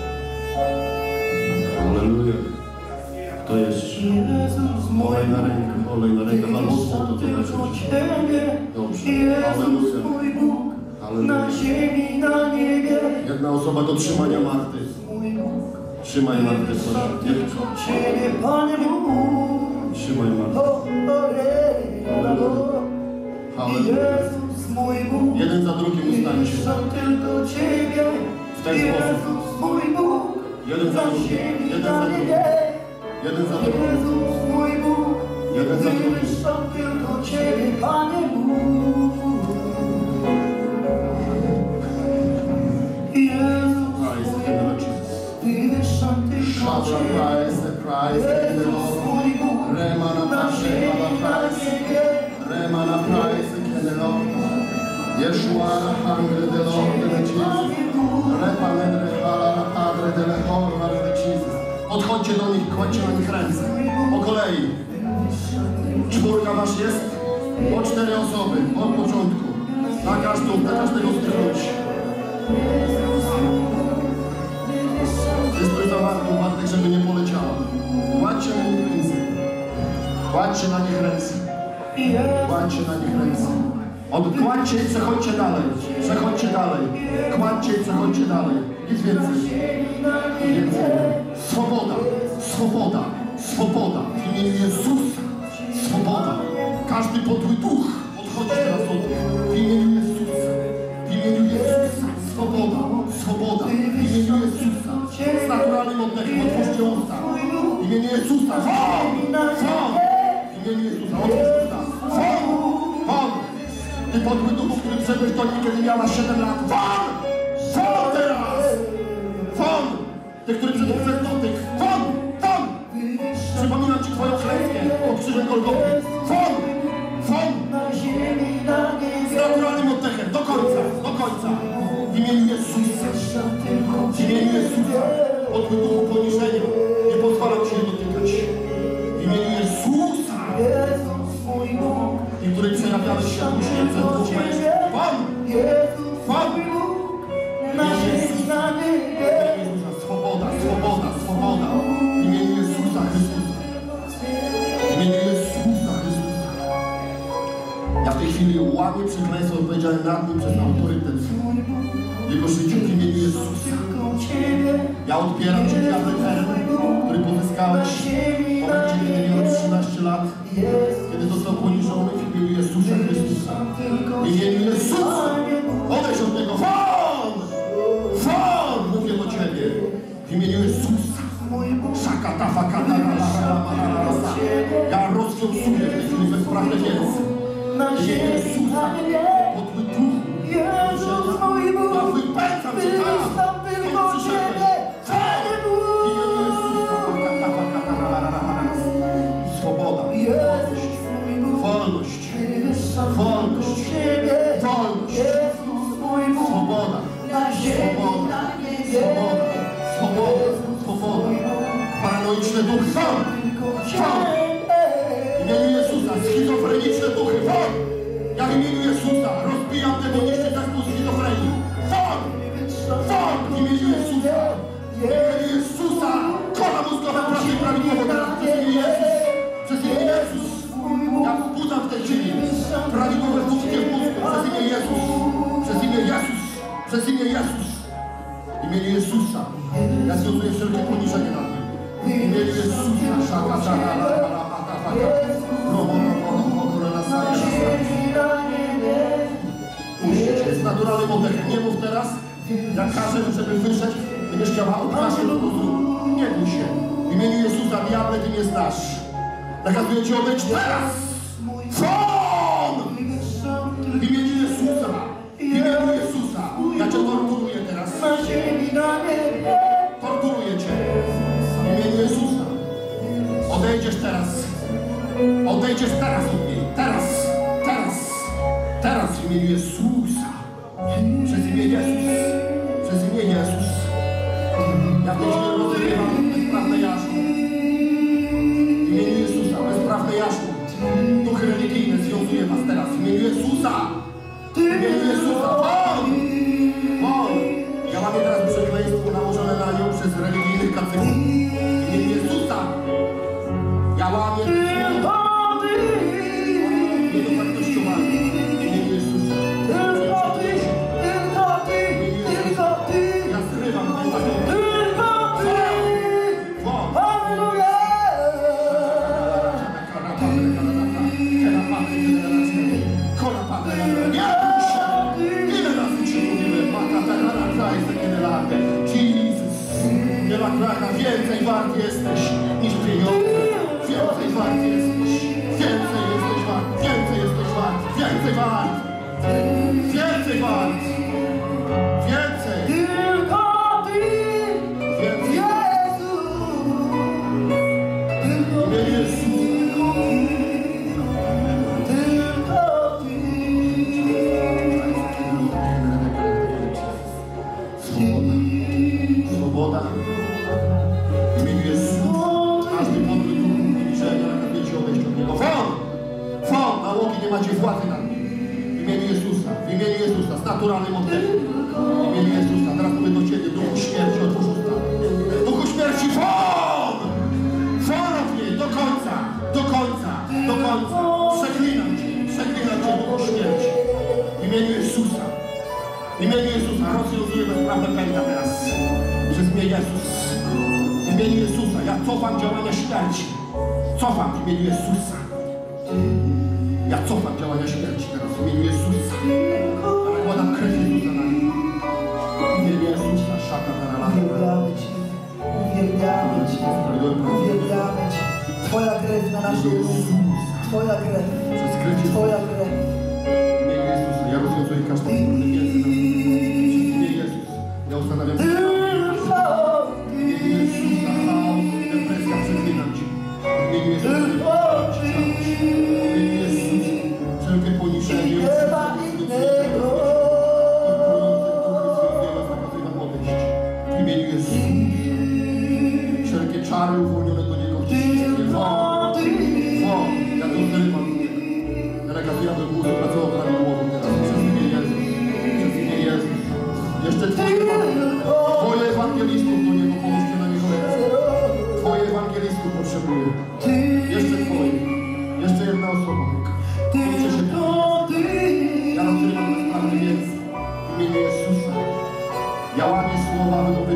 Halleluja. Kto jeszcze? Olej na rękach, albo złoto, to znaczy. Dobrze. Halleluja. Na ziemi, na niebie. Jedna osoba do trzymania Marty. Trzymaj Martę, proszę. Ciebie, Panie Bóg. Trzymaj Martę. Halleluja. Jeden za drugim ustańcie. Tylko Ciebie. W ten sposób. Mój Bóg. Jeden za drugim. Jeden za drugim. Jeden za drugim. Jezus mój Bóg. Jeden za drugim. Wywyższam tylko Ciebie, Panie Bóg. Jezus mój Bóg. Wywyższam tylko Ciebie. Jezus mój Bóg. Na ziemi, na niebie. Remana praise the Lord. Yeshua hungry the Lord the Jesus. Repanedre hala padre de lehorma de Jesus. Podchodźcie do nich, kładźcie na nich ręce. Po kolei. Czwórka was jest? Po 4 osoby, od początku. Na każdego zdjąć. Ty stój za Martą, Bartek, żeby nie poleciała. Kładźcie na nich ręce. Kładźcie na nich ręce. Kładźcie na nich ręce. Odkładźcie i przechodźcie dalej. Przechodźcie dalej. Kładźcie i przechodźcie dalej. Nic więcej. Więcej. Swoboda. Swoboda. Swoboda. W imieniu Jezusa. Swoboda. Każdy podły duch odchodzi teraz od nich. W imieniu Jezusa. W imieniu Jezusa. Swoboda. Swoboda. W imieniu Jezusa. Z naturalnym oddechem otwórzcie usta. W imieniu Jezusa. Won! Won! W imieniu Jezusa. Otwórz usta. Won! Won! Ty podły duchu, który wszedłeś do niej, kiedy miałaś 7 lat. Won! Won teraz! Won! Ty, który wszedł przed dotyk. Won! Won! Przypominam Ci Twoją klęskę od krzyżem Golgoty. Won! Won! Z naturalnym oddechem. Do końca. Do końca. W imieniu Jezusa. W imieniu Jezusa. Podły duchu poniżenia. Nie pozwalam Ci je dotykać. W imieniu Jezusa. I który przejawiałeś się jak uświęcę duchu mężczyzn. Won! Won! Swoboda, swoboda, swoboda. W imieniu Jezusa Chrystusa. W imieniu Jezusa Chrystusa. w tej chwili łamię przekleństwo odpowiedzialne nad nim przez autorytet w jego życiu w imieniu Jezusa. Ja odbieram Cię diable term, który pozyskałeś w momencie, kiedy miał 13 lat, kiedy został poniżony w imieniu Jezusa Chrystusa. W imieniu Jezusa! Odejdź od niego! Won! Won! Mówię do Ciebie. W imieniu Jezusa. Szakata, fakata, ja rozwiązuję w tej chwili bezprawne wiec. W imieniu Jezusa. Podły duchu. Ja wypędzam Cię tam. Swoboda. Wolność. Wolność. Wolność. Swoboda. Swoboda. Swoboda. Swoboda. Paranoiczne duchy. Won! Won! W imieniu Jezusa. Schizofreniczne duchy. Won! Ja w imieniu Jezusa rozbijam demoniczny zespół schizofrenii. Won! Won! W imieniu Jezusa. W imieniu Jezusa. Kola mózgowa pracuje prawidłowo teraz. Przez imię Jezus. Przez imię Jezus. Ja wzbudzam w tej chwili prawidłowe funkcje w mózgu. Przez imię Jezus. Przez imię Jezus. Przez imię Jezus. W imieniu Jezusa. Ja związuję wszelkie poniżenie nad nim. W imieniu Jezusa. Szaka, szaka, Usiądź, jest naturalnym oddechem. Nie mów teraz. Ja każę, żeby wyszedł. Będziesz chciała odkażę lub rozum. Nie bój się. W imieniu Jezusa, diable, Ty nie znasz. Nakazuję Ci odejdź teraz. Won! W imieniu Jezusa. W imieniu Jezusa. Ja Cię torturuję teraz. Torturuję Cię. W imieniu Jezusa. Odejdziesz teraz. Odejdziesz teraz od niej. Teraz. Teraz. Teraz w imieniu Jezusa. Przez imię Jezus. Przez imię Jezus. Ja w tej chwili rozrywam bezprawne jarzmo. W imieniu Jezusa. Bezprawne jarzmo. Duchy religijne związuję Was teraz. W imieniu Jezusa. W imieniu Jezusa. Won! Won! Ja łamię teraz przekleństwo nałożone na nią przez religijnych kacyków. W imieniu Jezusa. Ja łamię niedowartościowanie. W imieniu Jezusa. Ja zrywam więcej wart jesteś niż pieniądze. Więcej wart jesteś. Więcej jesteś wart. Więcej jesteś wart. Więcej wart. Więcej wart. Więcej. Tylko Ty, Więcej. Jezu. Imię Jezus. Tylko Ty. Swoboda. W imieniu Jezusa. Każdy podły duch poniżenia nakazuje Ci odejść od niego. Won! Won! Nałogi nie macie władzy nad nim. W imieniu Jezusa. W imieniu Jezusa. Z naturalnym oddechem. W imieniu Jezusa. Teraz mówię do Ciebie. Duchu śmierci, otwórz usta. Duchu śmierci, won! Won od niej. Do końca. Do końca. Do końca. Przeklinam Cię. Przeklinam Cię, duchu śmierci. W imieniu Jezusa. W imieniu Jezusa. Rozwiązuję bezprawne pęta teraz. Przez imię Jezus. W imieniu Jezusa. Ja cofam działania śmierci. Cofam w imieniu Jezusa. Ja cofam działania śmierci teraz w imieniu Jezusa. Nakładam krew Jezusa na nim. W imieniu Jezusa. Szaka tarala. Uwielbiamy Cię. Uwielbiamy Cię. Uwielbiamy Cię. Twoja krew na naszej Jezusa. Twoja krew. Przez krew Jezusa. Twoja krew. W imieniu Jezusa. Ja rozwiązuję każdą stronę więzy na mnie. Przez imię Jezus. Ja ustanawiam Tylko w imieniu Jezusa. Chaos, depresja, przeklinam Cię. W imieniu Jezusa. W imieniu Jezusa. Wszelkie poniżenie. Nie ma innego. W imieniu Jezusa. Wszelkie czary uwolnione do Niego w Ciebie. Won! Ja to zrywam. Ja nakazuję, aby mózg pracował prawidłowo teraz. Przez imię Jezus. Przez imię Jezus. Jeszcze Twoje ewangelistów do Niego, połóżcie na Niego ręce. Twoje ewangelistów potrzebuję. Jeszcze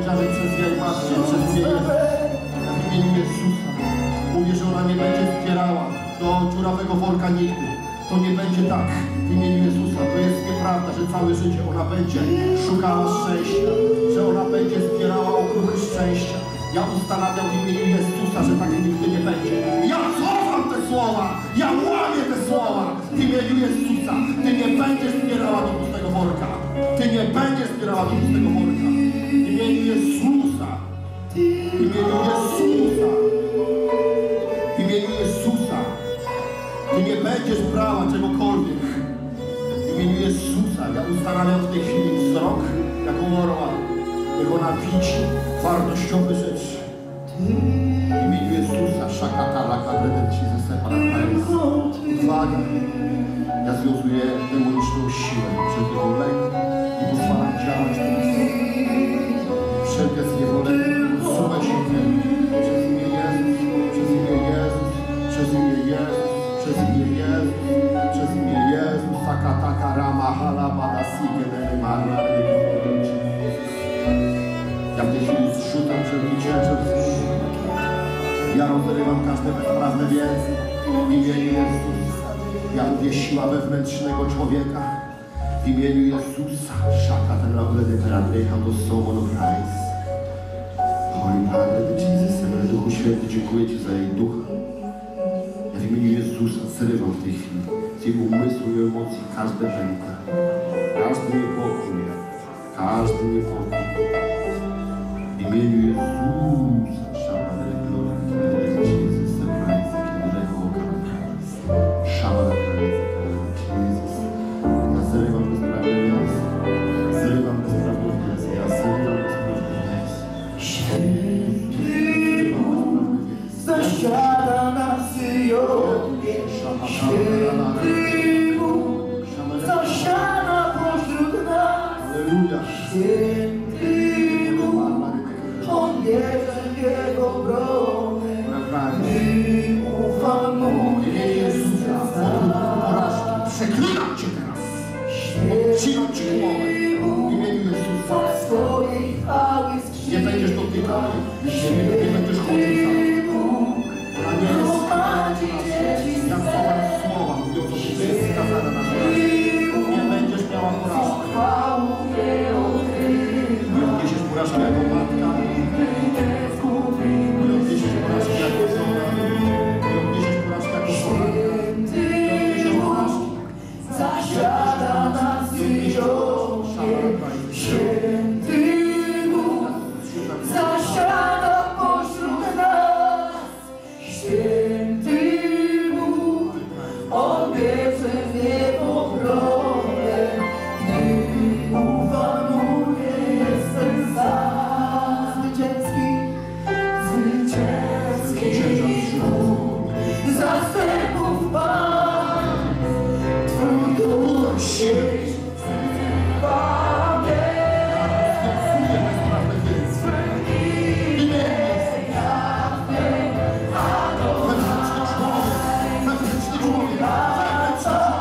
powiedziane przez jej matkę, przez imię w imieniu Jezusa. Mówię, że ona nie będzie zbierała do dziurawego worka nigdy. To nie będzie tak w imieniu Jezusa. To jest nieprawda, że całe życie ona będzie szukała szczęścia, że ona będzie zbierała okruchy szczęścia. Ja ustanawiam w imieniu Jezusa, że tak nigdy nie będzie. Ja cofam te słowa, ja łamię te słowa w imieniu Jezusa. Ty nie będziesz zbierała do pustego worka. Ty nie będziesz zbierała do pustego worka. W imieniu Jezusa. W imieniu Jezusa. W imieniu Jezusa. Ty nie będziesz brała czegokolwiek. W imieniu Jezusa. Ja ustanawiam w tej chwili wzrok jako orła. Niech ona widzi wartościowe rzeczy. W imieniu Jezusa. Szakatala kadredenci ze separatais. Uwaga. Ja związuję demoniczną siłę przed jego lęk i pozwalam działać w tym. Wszelkie zniewolenie, słuchaj się przez imię Jezus, przez imię Jezus, przez imię Jezus, przez imię Jezus, przez imię Jezus, Sakataka Rama Halabada Sigedele Marla. Ja w tej chwili zrzucam wszelki ciężar. Ja rozrywam każde bezprawne więzy w imieniu Jezusa. Ja mówię siła wewnętrznego człowieka w imieniu Jezusa. Szakatela Bledeperadecha do Somono Christ. Holy Padre de Jesus, Duchu Święty, dziękuję Ci za jej ducha. Ja w imieniu Jezusa zrywam w tej chwili z jej umysłu i emocji każde pęka, każdy niepokój, każdy niepokój. W imieniu Jezusa, Shabbat Glory, Jesus Christ, Shabbat Jesus. Ja zrywam bezprawne więzy, zrywam bezprawne więzy, ja zrywam bezprawne więzy. Święty Bóg zasiada na Syjonie. Święty Bóg zasiada pośród nas. Święty Bóg, On bierze Jego obronę. My ufam Mu, Jezusa, porażki. Przeklinam Cię teraz. Odcinam Ci głowę. W imieniu Jezusa. swojej chwały Nie będziesz dotykany. Nie będziesz chodził sam. Ona nie jest jak słowa mówią, że jest skazana na porażkę. Nie będziesz miała porażki. Nie odniesiesz porażki jako matka. Nie odniesiesz porażki jako żona. Nie odniesiesz porażki jako żona. Nie odniesiesz porażki. zasiada na Syjonie. Święty Bóg zasiada pośród nas. Święty Bóg, On bierze w Jego obronę. Gdy ufam Mu, nie jestem sam. Zwycięski Bóg, zastępów Pan. Twój duch siedzi w Panie. Wewnętrzny człowiek, wewnętrzny człowiek, wewnętrzny człowiek.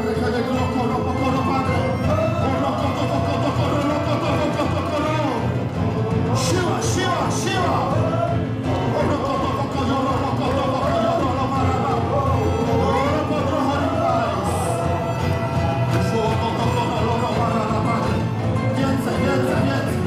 Siła, siła, siła! Więcej, więcej, więcej!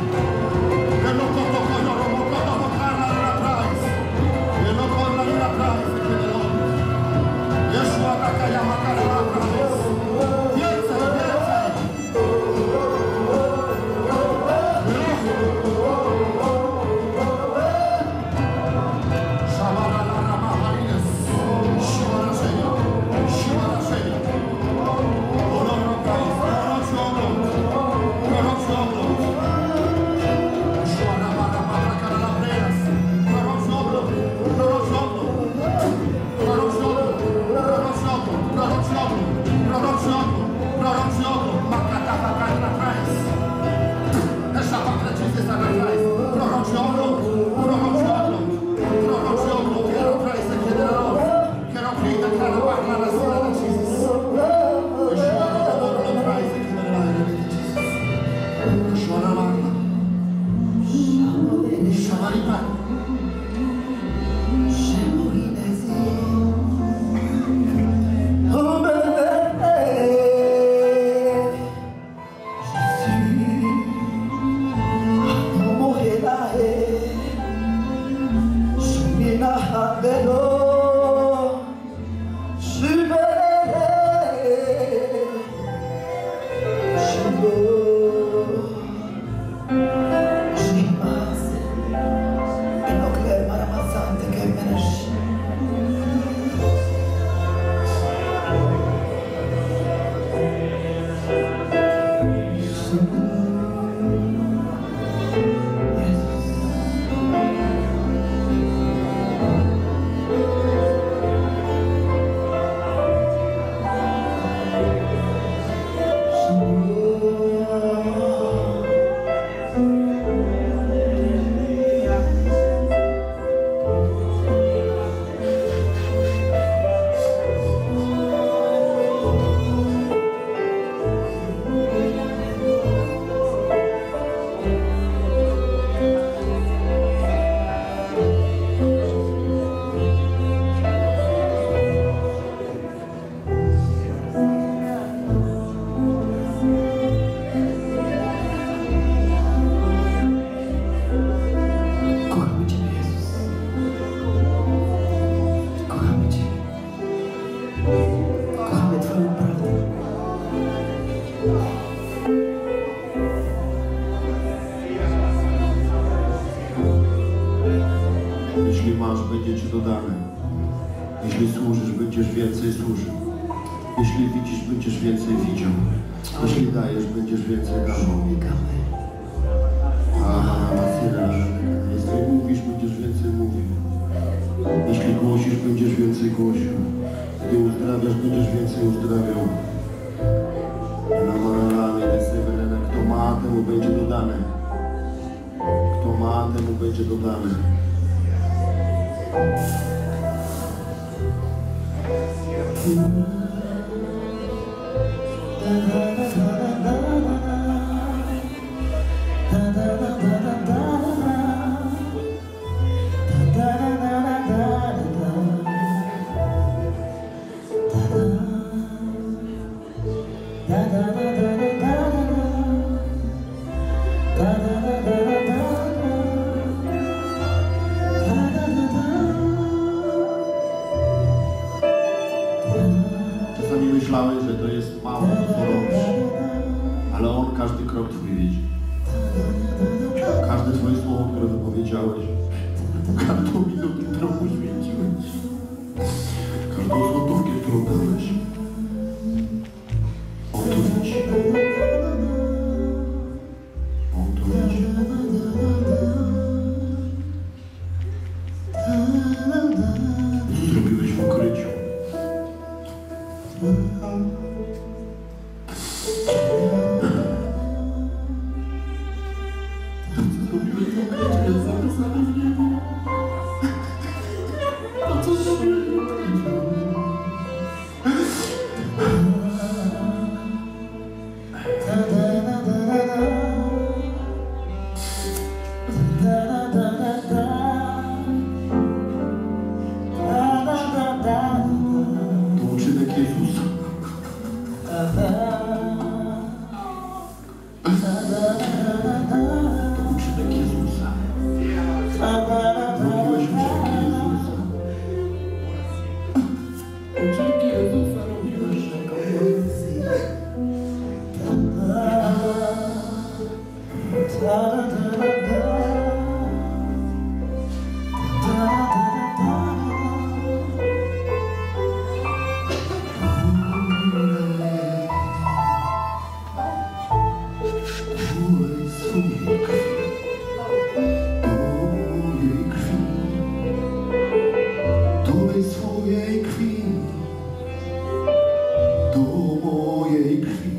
Jeśli masz, będzie Ci dodane. Jeśli służysz, będziesz więcej służył. Jeśli widzisz, będziesz więcej widział. Jeśli dajesz, będziesz więcej dawał. Jeśli mówisz, będziesz więcej mówił. Jeśli głosisz, będziesz więcej głosił. Gdy uzdrawiasz, będziesz więcej uzdrawiał. Kto ma, temu będzie dodane. Kto ma, temu będzie dodane. Czasami myślałeś, że to jest mało, co robisz, ale On każdy krok Twój widzi. Każde Twoje słowo, które wypowiedziałeś, każdą minutę, którą poświęciłeś, każdą złotówkę, którą dałeś. On to widzi. On to widzi. Co zrobiłeś w ukryciu? To uczynek Jezusa. Robiłeś uczynki Jezusa. Uczynki Jezusa robiłeś. Dolej swojej krwi, do mojej krwi.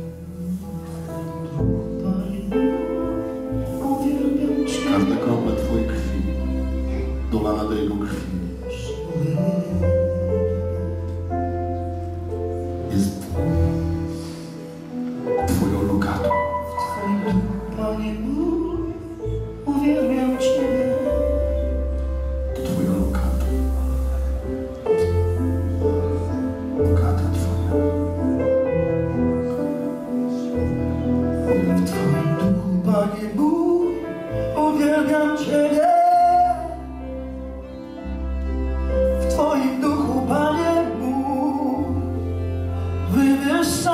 Każda kropla Twojej krwi, dolana do Jego krwi, jest Twoją lokatą. Panie mój, uwielbiam Ciebie. To Twoja lokata. Lokata Twoja. W Twoim duchu, Panie mój, uwielbiam Ciebie. W Twoim duchu, Panie mój, wywyższam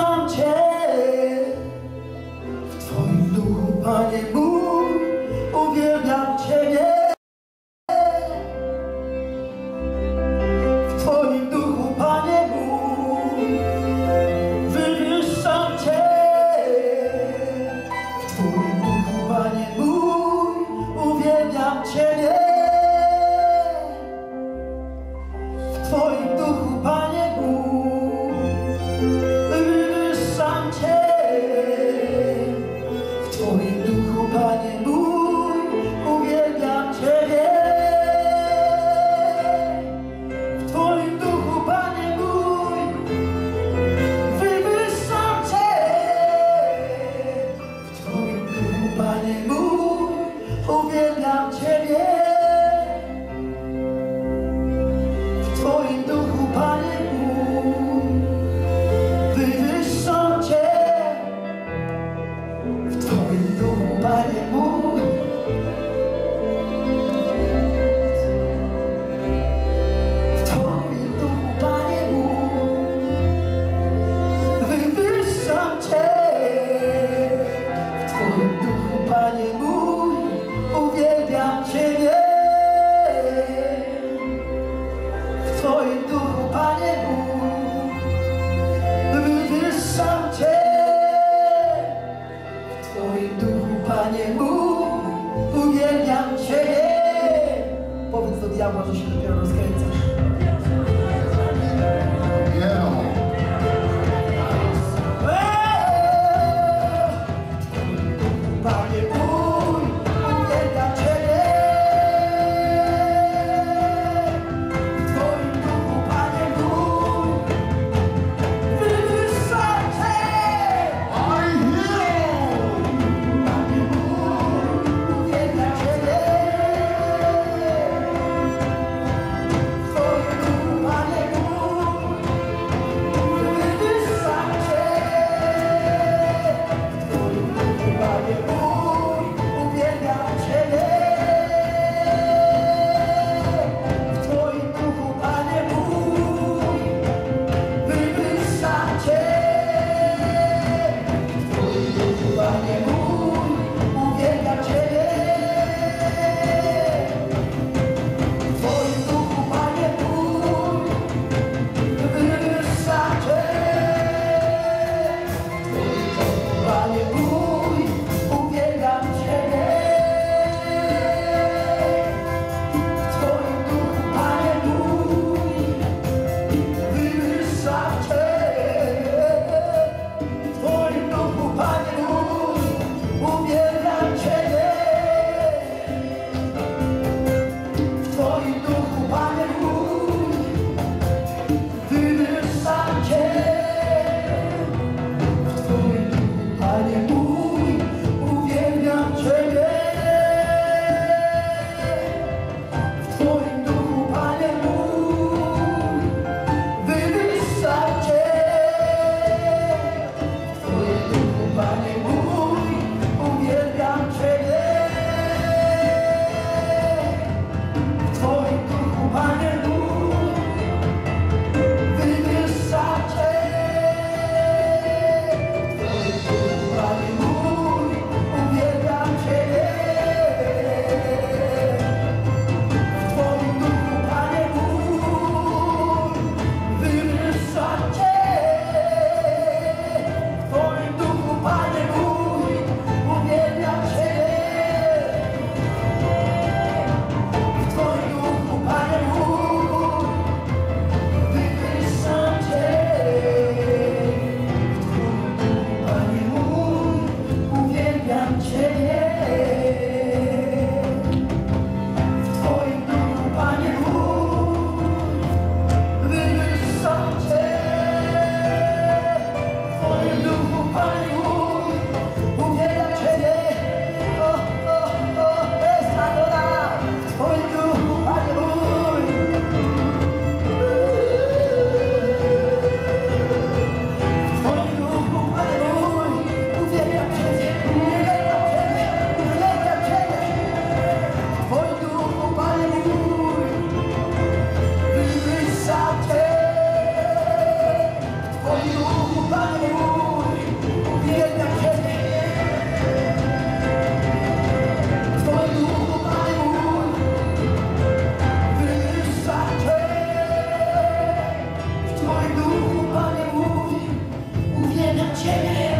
Ciebie.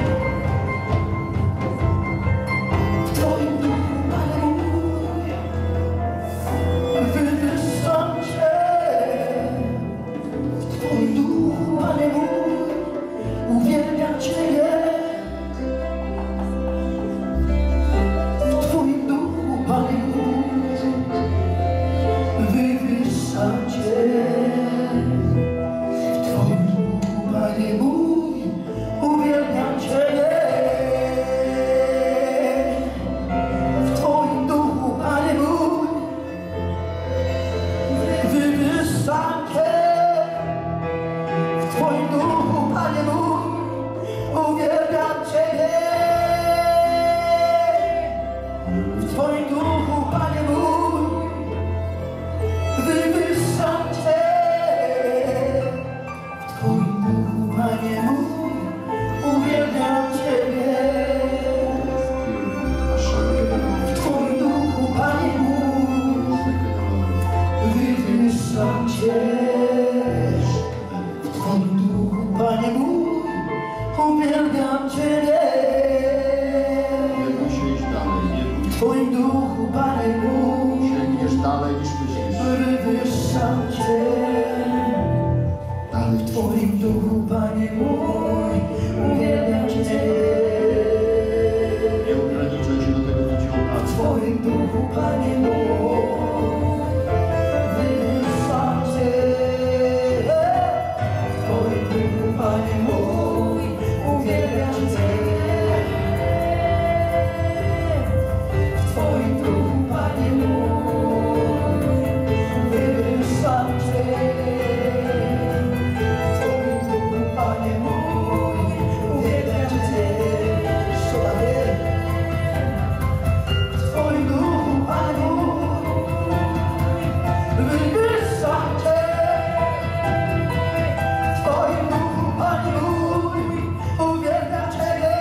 W Twoim duchu, Panie mój, wywyższam Cię. W Twoim duchu, Panie mój, uwielbiam Ciebie. W Twoim duchu, Panie mój, wywyższam Cię. W Twoim duchu, Panie mój, uwielbiam Ciebie. W Twoim duchu, Panie mój, wywyższam Cię. W Twoim duchu, Panie mój, uwielbiam Ciebie. W Twoim duchu, Panie mój, wywyższam Cię. W Twoim duchu, Panie mój, uwielbiam Ciebie. W Twoim duchu, Panie mój, wywyższam Cię. W Twoim duchu, Panie mój, uwielbiam Ciebie. Nie bój się iść dalej, nie bój W się. Twoim duchu, Panie mój, Sięgniesz dalej niż myślisz. wywyższam Cię. Dalej W Twoim duchu, Panie mój, uwielbiam Cię. nie ograniczaj się do tego, co Cię W okaże. Twoim duchu, Panie mój, wywyższam Cię. W Twoim duchu, Panie mój, uwielbiam Cię. W Twoim duchu, Panie mój, wywyższam Cię. W Twoim duchu, Panie mój, uwielbiam Cię. W Twoim duchu, Panie mój, wywyższam Cię. W Twoim duchu, Panie mój, uwielbiam Ciebie.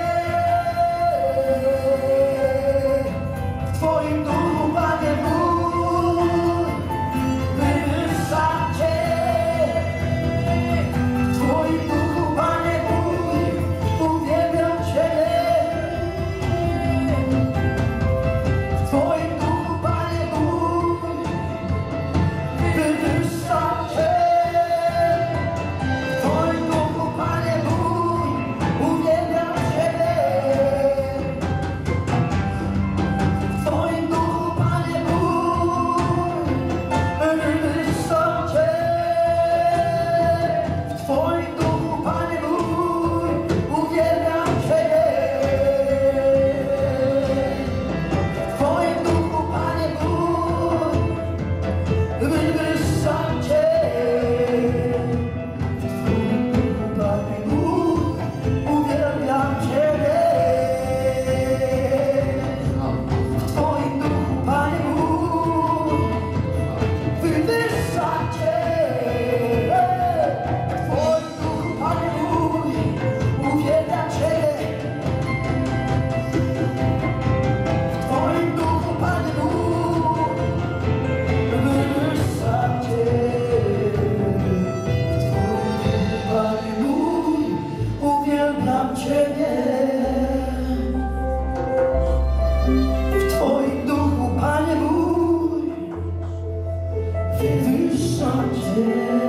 W Twoim duchu, Panie mój, wywyższam Cię. W Twoim duchu, Panie mój, uwielbiam Ciebie. W Twoim duchu, Panie mój, wywyższam Cię. W Twoim duchu, Panie mój, uwielbiam Ciebie. W Twoim duchu, Panie mój, wywyższam Cię. W Twoim duchu, Panie mój, uwielbiam Ciebie. W Twoim duchu, Panie mój, wywyższam Cię. W Twoim duchu, Panie mój, uwielbiam Ciebie. W Twoim duchu, Panie mój, wywyższam Cię. W Twoim duchu, Panie mój, uwielbiam Ciebie. W Twoim duchu, Panie mój, wywyższam Cię. W Twoim duchu, Panie mój, uwielbiam Ciebie. W Twoim duchu, Panie mój, wywyższam Cię.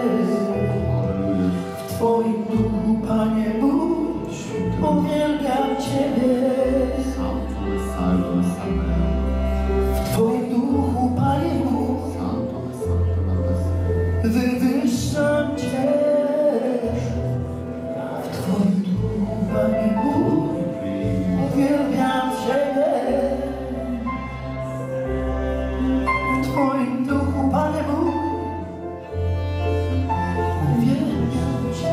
W Twoim duchu, Panie mój, uwielbiam Ciebie. W Twoim duchu, Panie mój, wywyższam Cię. W Twoim duchu, Panie mój, uwielbiam Ciebie. W Twoim duchu, Panie mój, uwielbiam Cię.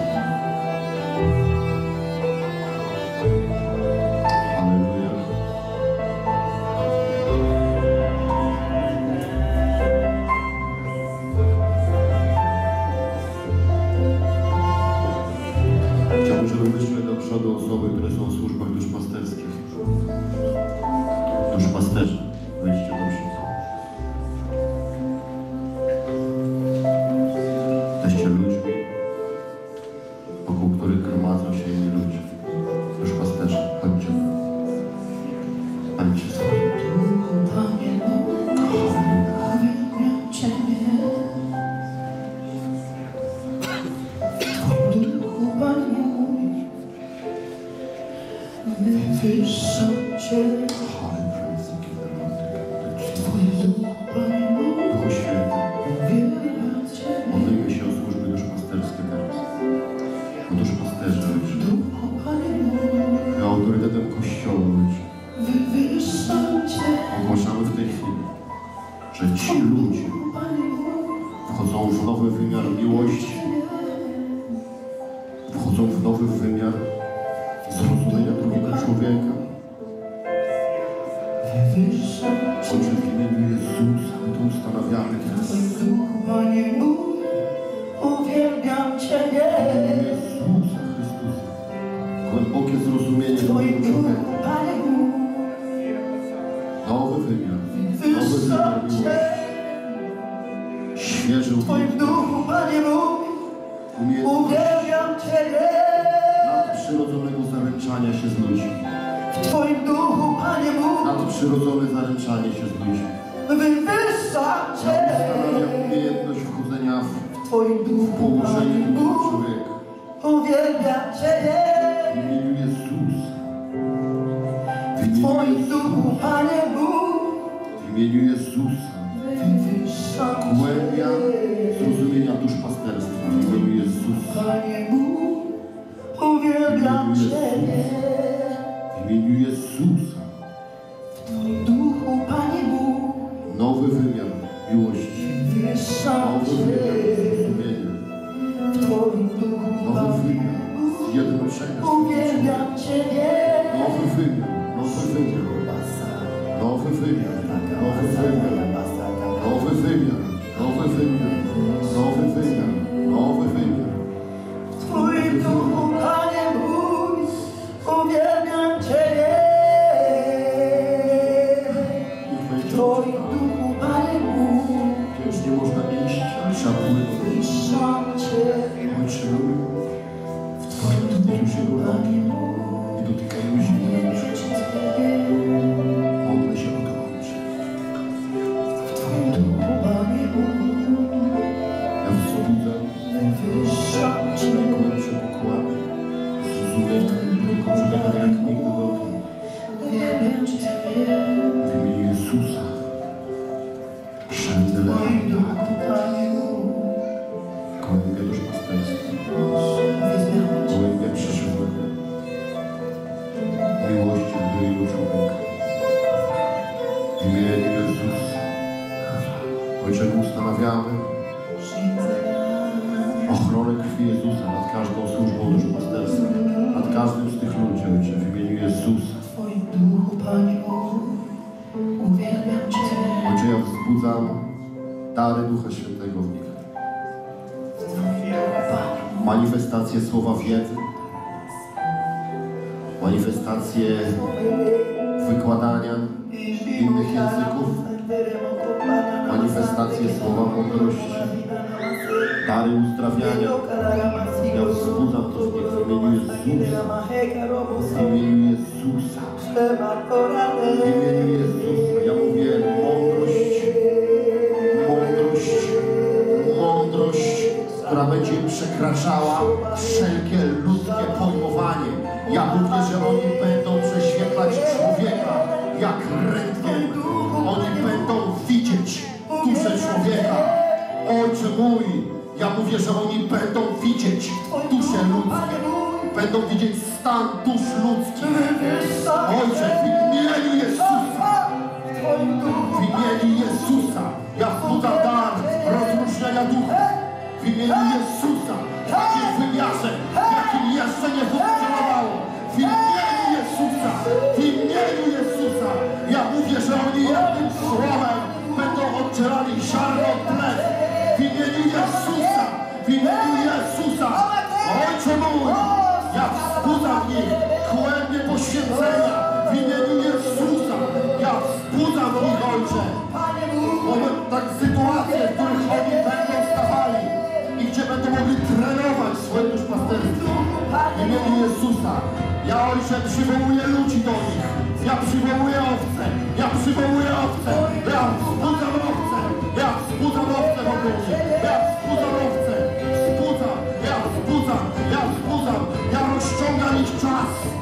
Chciałbym, żeby wyszły do przodu osoby, które są w służbach duszpasterskich. Duszpasterze, wyjście do przodu. Jesteście ludźmi, wokół których gromadzą się inni ludzie. wywyższam Cię. Duchu Święty, modlimy się o służby duszpasterskie teraz. O duszpasterze, Ojcze. Autorytetem Kościoła, Ojcze. Ogłaszamy w tej chwili, że ci ludzie wchodzą w nowy wymiar miłości, wchodzą w nowy wymiar zrozumienia drugiego człowieka. Ojcze, w imieniu Jezusa, my to ustanawiamy teraz. Panie mój, uwielbiam Ciebie. W imieniu Jezusa Chrystusa. Głębokie zrozumienie drugiego człowieka. Nowy wymiar miłości. Świeży duchu, Panie mój, uwielbiam Ciebie. nadprzyrodzonego zaręczania się z ludźmi. W Twoim duchu, Panie mój, Nadprzyrodzone zaręczanie się z ludźmi. wywyższam Cię. Ustanawiam umiejętność wchodzenia w Twoim duchu, położenie Panie drugiego mój, człowieka. uwielbiam Ciebie. W imieniu Jezusa. W W imieniu Twoim Jezusa. duchu, Panie mój, W imieniu Jezusa. wywyższam Głębia Cię. zrozumienia duszpasterstwa. W imieniu Jezusa. Panie mój, uwielbiam Ciebie. W imieniu Jezusa. W Twoim duchu, Panie mój, Nowy wymiar miłości. wywyższam Nowy Cię. wymiar zrozumienia. W Twoim duchu, Nowy Panie wymiar mój, zjednoczenia. uwielbiam Ciebie. Nowy wymiar. Nowy wymiar. Nowy wymiar. Nowy wymiar. Nowy wymiar. Nowy wymiar. Nowy wymiar. Nowy wymiar. W Twoim duchu, Panie mój, uwielbiam Ciebie. W Twoim duchu, Panie mój, To już nie można iść, ale trzeba płynąć. wywyższam Cię. Ojcze, w Twoim duchu już jego nogi i dotykają ziemi. Modlę się o to, Ojcze. W Twoim duchu, Panie mój, Ja wzbudzam wywyższam Cię. najgłębsze pokłady zrozumienia drugiego człowieka jak nigdy dotąd. Uwielbiam Ciebie. W imieniu Jezusa. W Szendele. Twoim duchu, Panie mój, Głębia duszpasterstwa. wyznam Cię. Głębia przeżywania. Miłości do drugiego człowieka. W imieniu Jezusa. Ojcze, ustanawiamy ochronę krwi Jezusa nad każdą służbą duszpasterstwa. Nad każdym z tych ludzi, Ojcze, w imieniu Jezusa. W Twoim duchu, Panie mój, uwielbiam Cię. Ojcze, ja wzbudzam dary Ducha Świętego w nich. W Twoim duchu, Panie mój, Manifestacje słowa wiedzy. Manifestacje wykładania innych języków. Manifestacje słowa mądrości. Dary uzdrawiania. Ja wzbudzam to w nich w imieniu Jezusa. W imieniu Jezusa. W imieniu Jezusa. Ja mówię mądrość. Mądrość. Mądrość, która będzie przekraczała wszelkie ludzkie pojmowanie. Ja mówię, że oni będą prześwietlać człowieka jak rentgen. Oni będą widzieć duszę człowieka. Ojcze mój, ja mówię, że oni będą widzieć dusze ludzkie. Będą widzieć stan dusz ludzkich. Ojcze, w imieniu Jezusa. W imieniu Jezusa. Ja wzbudzam dar rozróżniania ducha. W imieniu Jezusa. W takim wymiarze, w jakim jeszcze nie funkcjonowało. W imieniu Jezusa. W imieniu Jezusa. Ja mówię, że oni jednym słowem będą oddzielali ziarno od plew. W imieniu Jezusa. W imieniu Jezusa. Ojcze mój, ja wzbudzam w nich głębie poświęcenia. W imieniu Jezusa. Ja wzbudzam w nich, Ojcze. Tak sytuacje, w których oni będą stawali i gdzie będą mogli trenować swoje duszpasterstwo. W imieniu Jezusa. Ja, Ojcze, przywołuję ludzi do nich. Ja przywołuję owce. Ja przywołuję owce. Ja wzbudzam owce. Ja wzbudzam owce wokół nich. Ja wzbudzam owce. Wzbudzam. Ja wzbudzam. Ja wzbudzam. Ja rozciągam ich czas. Ja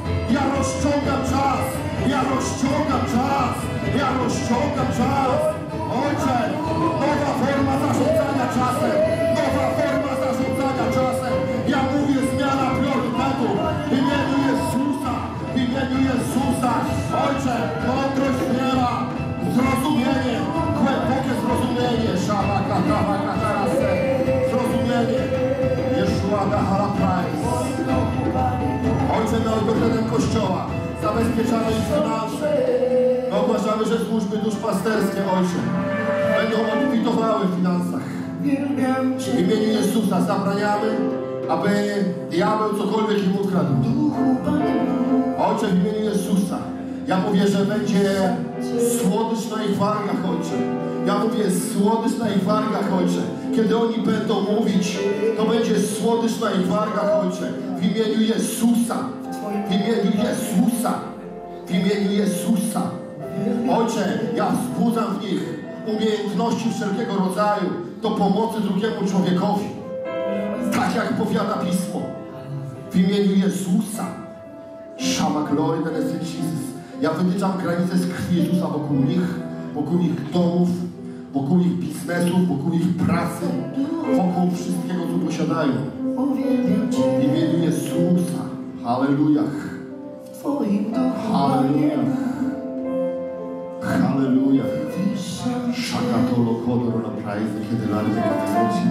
rozciągam czas. Ja rozciągam czas. Ja rozciągam czas. Ojcze, nowa forma zarządzania czasem. Nowa forma zarządzania czasem. Ja mówię zmiana priorytetu. W imieniu Jezusa. W imieniu Jezusa. Ojcze, mądrość zmiana. Zrozumienie. Głębokie zrozumienie. Szabaka, tabaka, tarasę. Zrozumienie. Jeszua Dahala Price. Ojcze, na autorytetem Kościoła zabezpieczamy ich finanse. Ogłaszamy, że służby duszpasterskie, Ojcze, będą obfitowały w finansach. W imieniu Jezusa zabraniamy, aby diabeł cokolwiek im ukradł. Ojcze, w imieniu Jezusa, ja mówię, że będzie słodycz na ich wargach, Ojcze. Ja mówię słodycz na ich wargach, Ojcze. Kiedy oni będą mówić, to będzie słodycz na ich wargach, Ojcze. W imieniu Jezusa. W imieniu Jezusa. W imieniu Jezusa. Ojcze, ja wzbudzam w nich umiejętności wszelkiego rodzaju do pomocy drugiemu człowiekowi. Tak jak powiada Pismo. W imieniu Jezusa. Shama glory to Jesus. Ja wytyczam granice z krwi Jezusa wokół ich domów, wokół ich biznesów, wokół ich pracy, wokół wszystkiego, co posiadają. W imieniu Jezusa. Hallelujah. Hallelujah. Hallelujah. Szakatolo kodoro na prajzy, kiedy lali kategorii.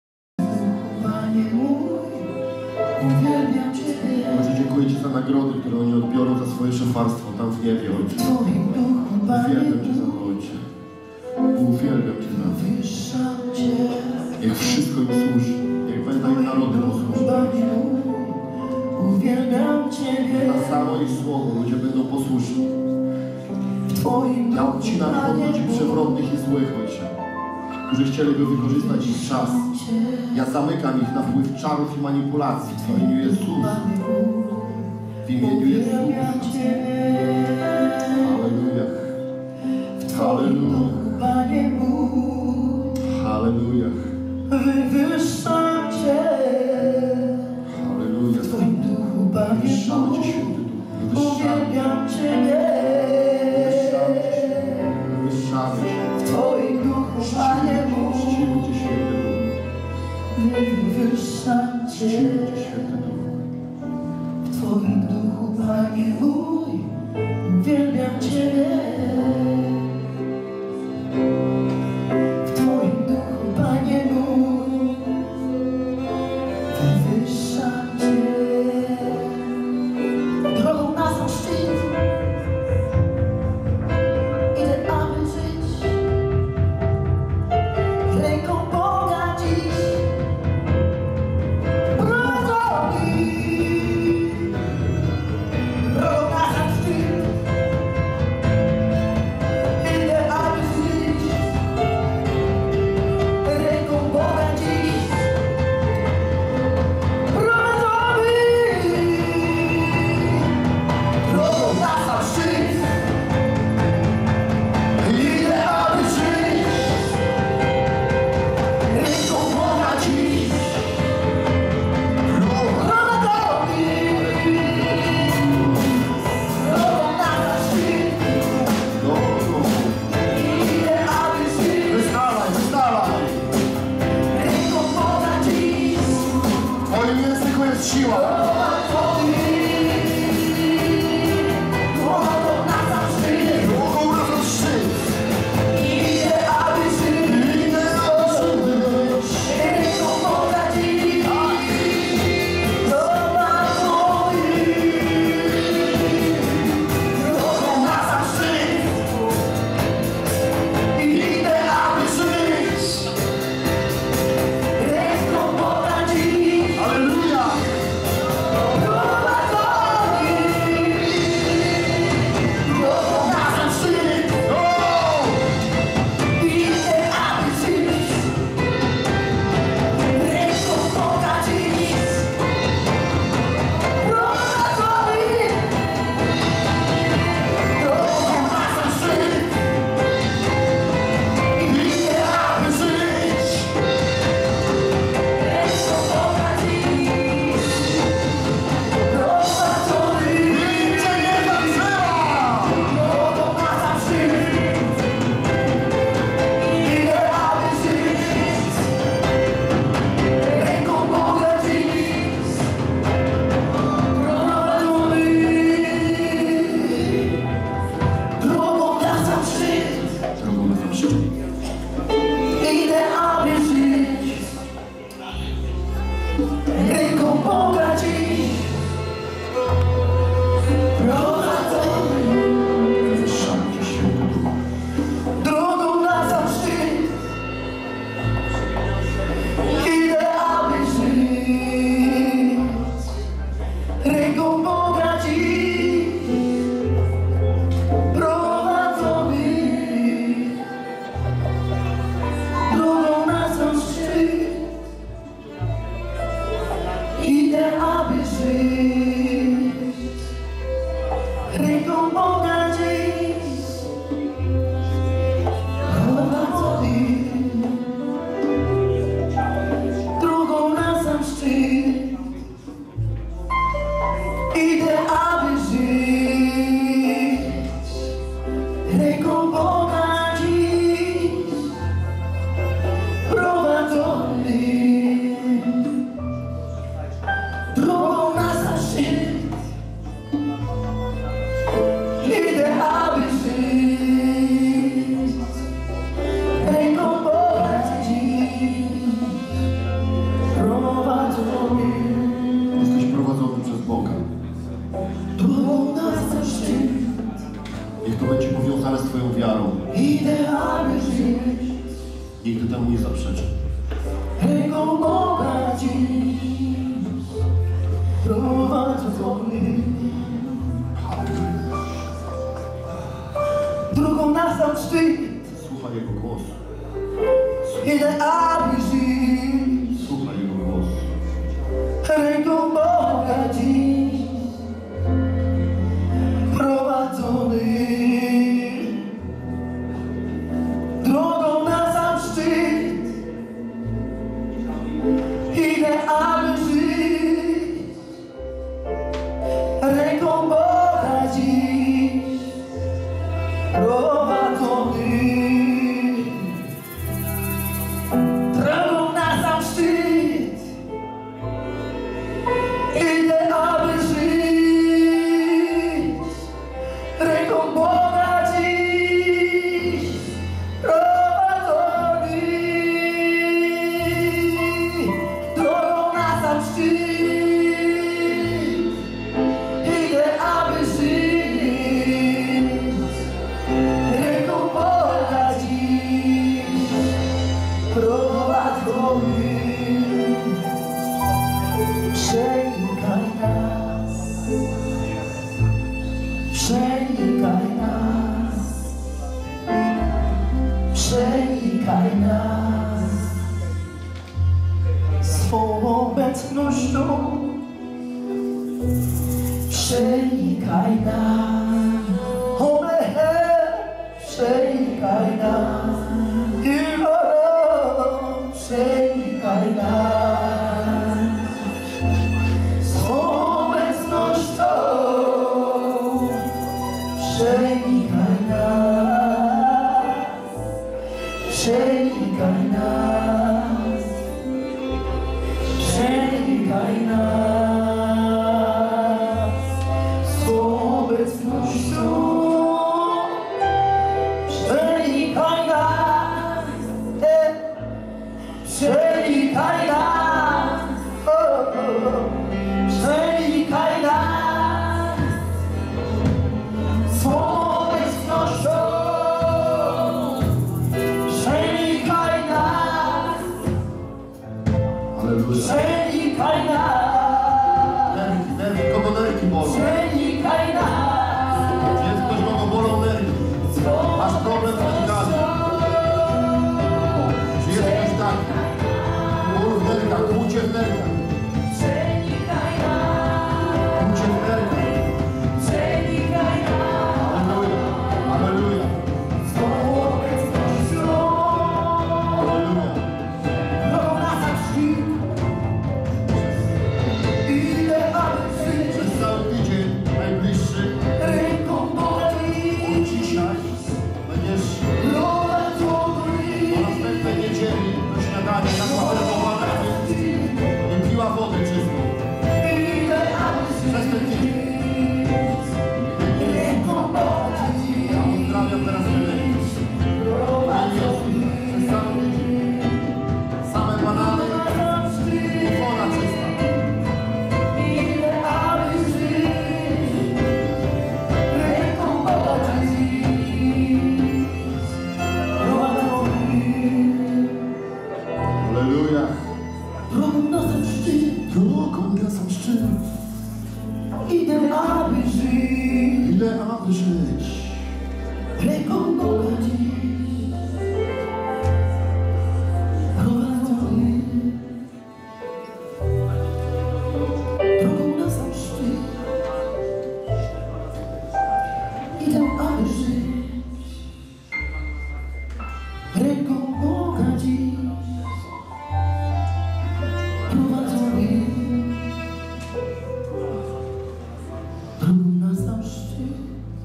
Ojcze, dziękuję Ci za nagrody, które oni odbiorą za swoje szefarstwo tam w niebie, Ojcze. Uwielbiam Cię za to, Ojcze. Uwielbiam Cię za to. Niech wszystko im służy. Niech będą im narody posłuszne. Na samo ich słowo ludzie będą posłuszni. Ja odcinam od ludzi przewrotnych i złych, Ojcze, którzy chcieliby wykorzystać ich czas. Ja zamykam ich na wpływ czarów i manipulacji w imieniu Jezusa. W imieniu Jezusa. Hallelujah. Hallelujah. Hallelujah. Wywyższam Cię. Hallelujah. W Twoim duchu, Panie Wywyższamy Cię, Bóg. Święty Duch. Uwielbiam Ciebie. Wywyższamy Cię. W Twoim duchu, Panie Bóg. Czcimy Cię, Święty Duch. Wywyższam Cię. Czcimy Cię, Święty Duch. W Twoim duchu, Panie mój. Uwielbiam Ciebie. W Twoim duchu, Panie mój. Wywyższam Cię. Drogą na sam szczyt idę, aby żyć ręką Boga dziś. Prosto szczyt. Niech to będzie powiązane z Twoją wiarą. Idę, aby żyć. Nigdy temu nie zaprzeczę. Ręką Boga dziś prowadzony. Drugą na sam szczyt. Słuchaj Jego głosu. Idę, aby żyć. Słuchaj Jego głosu. Ręką Boga dziś prowadzony. Drogą na sam szczyt idę, aby żyć. Ręką Boga dziś prowadzony. Drogą na sam szczyt idę, aby żyć. Ręką Boga dziś prowadzony. Drogą na sam szczyt idę, aby żyć. Ręką Boga dziś prowadzony. Przenikaj nas, przenikaj nas, przenikaj nas swą obecnością. Przenikaj nas, przenikaj nas, przenikaj nas swą obecnością. Przenikaj nas, przenikaj nas, przenikaj nas swą obecnością. Przenikaj nas, przenikaj nas, przenikaj nas swą obecnością. Przenikaj nas, Aleluja. przenikaj nas, Nerki, kogo nerki bolą? przenikaj nas. Jest ktoś, kogo bolą nerki? Masz problem z nerkami? Czy jest ktoś taki? Ból w nerkach, kłucie w nerkach. Przenikaj nas, Kłucie w nerkach. przenikaj nas Aleluja. Aleluja. swą obecnością. Aleluja. Drogą na sam szczyt idę, aby żyć. Przez cały tydzień najbliższy Ręką Boga od dzisiaj będziesz do następnej niedzieli do śniadania zakwaterowana, nie piła wodę czystą. idę, aby Przez ten tydzień. ręką Boga Ja pozdrawiam teraz Helenię. Przez cały tydzień. Same banany, woda czysta. idę, aby żyć. Ręką Boga prowadzony. Aleluja. Drogą na sam szczyt Drogą na sam szczyt. idę, aby żyć. Ile aby żyć? Ręką Boga prowadzony. Drogą na sam szczyt idę, aby żyć. Ręką Boga prowadzony. Drogą na sam szczyt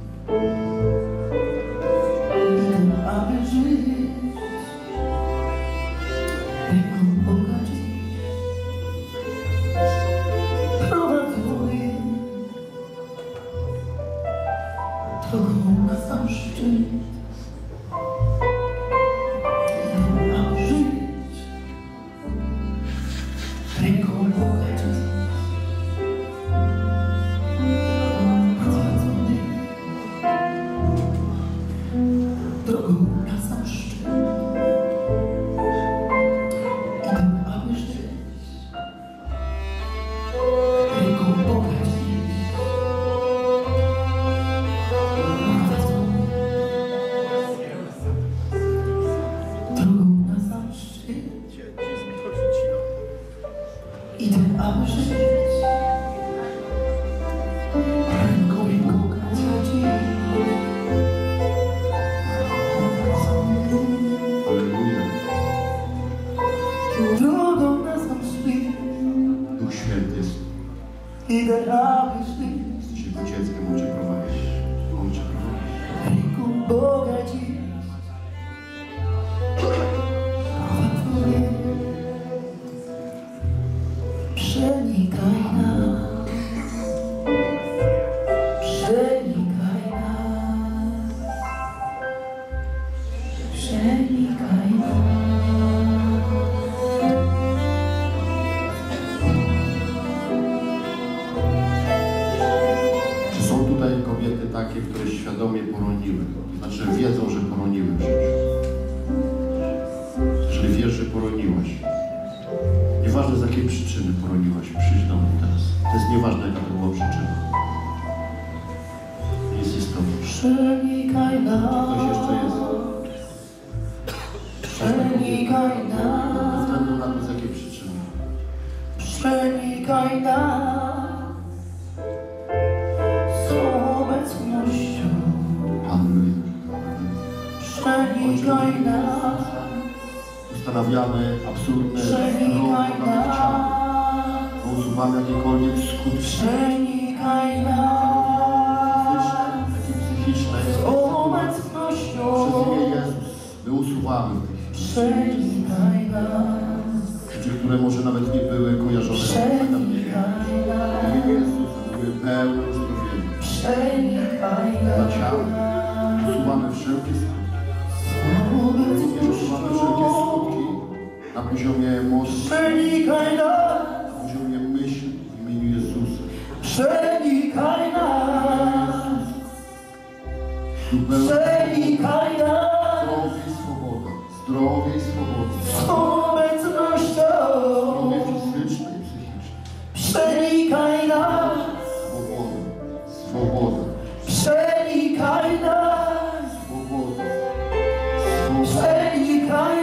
idę, aby żyć. Ręką Boga prowadzony. Drogą na sam szczyt idę, aby żyć. Ręką Boga prowadzony. dzieckiem, On Cię prowadzi. On Cię prowadzi. Ręką Boga dziś prowadzę mnie. Przenikaj nas, przenikaj nas, przenikaj nas. Czy są tutaj kobiety takie, które świadomie poroniły? Znaczy wiedzą, że poroniły w życiu. Jeżeli wiesz, że poroniłaś, nieważne z jakiej przyczyny poroniłaś, przyjdź do mnie teraz. To jest nieważne, jaka to była przyczyna. Nie jest istotne. Przenikaj nas, Ktoś jeszcze jest. przenikaj Ze nas, względu na to, z jakiej przyczyny. przenikaj nas swą obecnością. Halleluja. Przenikaj nas, Ustanawiamy absolutne przenikaj zdrowie na ciała. nas, Usuwamy jakiekolwiek skutki przenikaj nas fizyczne, psychiczne. swą obecnością. Przez imię Jezus my usuwamy w tej chwili. Przenikaj nas, Rzeczy, które może nawet nie były kojarzone z przenikaj W nas, imię Jezusa były pełne uzdrowienie. przenikaj Dla ciała nas. usuwamy wszelkie skutki. Również usuwamy wszelkie skutki na poziomie emocji, Przenikaj nas, na poziomie myśli w imieniu Jezusa. przenikaj nas, Zupełnie przenikaj nas zdrowie i swoboda. Zdrowie i swoboda. swą obecnością. Zdrowie fizyczne i psychiczne. Przenikaj nas, Swoboda. Swoboda. przenikaj nas, Swoboda. Swoboda. przenikaj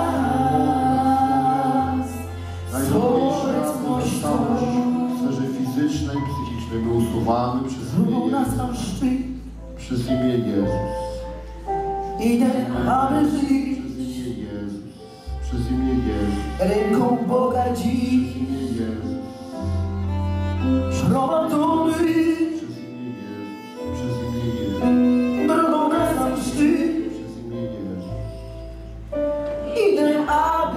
nas swą Najważniejsza obecnością. tożsamość w sferze fizycznej i psychicznej my usuwamy przez imię Zrób nas Jezus. tam szczyt, Przez imię Jezus. idę, aby żyć Przez imię Jezus. Przez imię Jezus. ręką Boga dziś. Przez imię Jezus. Prowadzony Przez imię Jezus. Przez imię Jezus. drogą na sam szczyt, Przez imię Jezus. idę, aby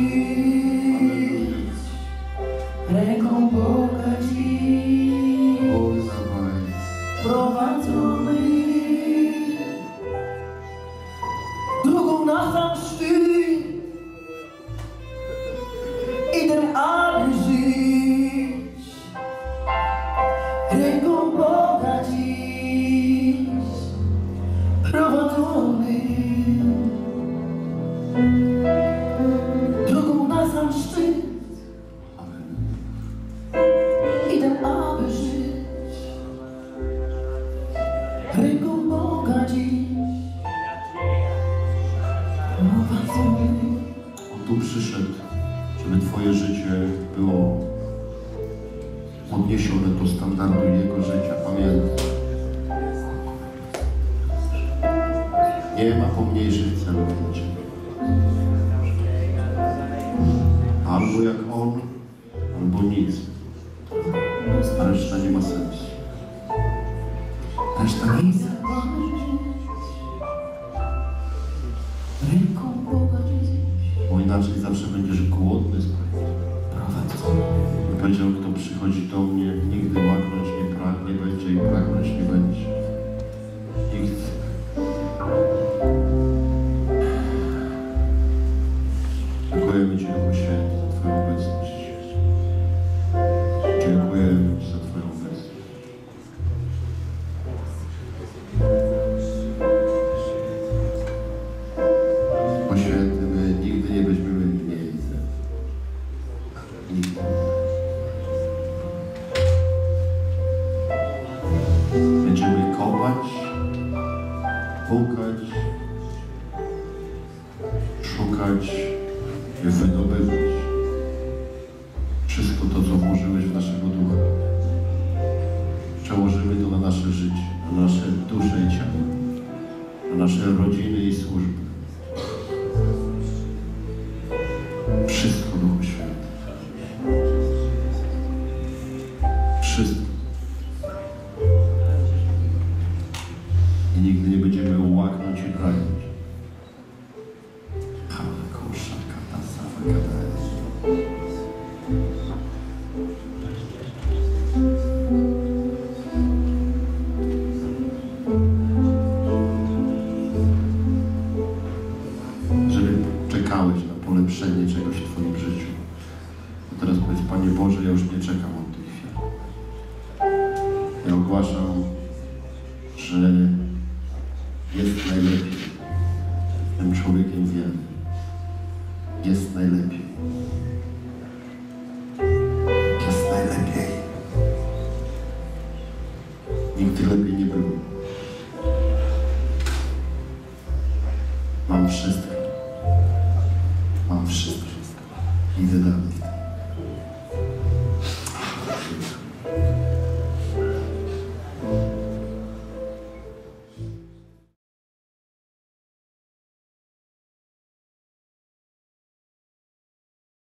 żyć ręką Boga dziś. Oj, dawaj. Prowadzony drogą na sam szczyt, idę, aby żyć ręką Boga dziś. Prowadzony drogą na sam szczyt, idę, aby żyć ręką Boga dziś. Prowadzony. On tu przyszedł, żeby Twoje życie było podniesione do standardu Jego życia. Pamiętaj. Nie ma pomniejszych celów dla Ciebie. Albo jak On, albo nic. A reszta nie ma sensu. Reszta nic. Ręką Boga dziś. Bo inaczej zawsze będziesz głodny. Prowadzony. Powiedział, kto przychodzi do mnie, nigdy łaknąć nie będzie i pragnąć nie będzie. Nikt. Dziękujemy Ci, Duchu Święty, za Twoją obecność. Dziękujemy Ci za Twoją obecność. Bo Święty, my nigdy nie weźmiemy mniej. Nigdy. Będziemy kopać, pukać, szukać i wydobywać wszystko to, co włożyłeś w naszego ducha. Przełożymy to na nasze życie, na nasze dusze i ciało, na nasze rodziny i służby. Wszystko, Duchu Święty. Wszystko. i nigdy nie będziemy łaknąć i pragnąć. Jeżeli czekałeś na polepszenie czegoś w Twoim życiu, to teraz powiedz: Panie Boże, ja już nie czekam od tej chwili. Ja ogłaszam, że jest najlepiej. Tym człowiekiem wiernym. Jest najlepiej. Jest najlepiej. Nigdy lepiej nie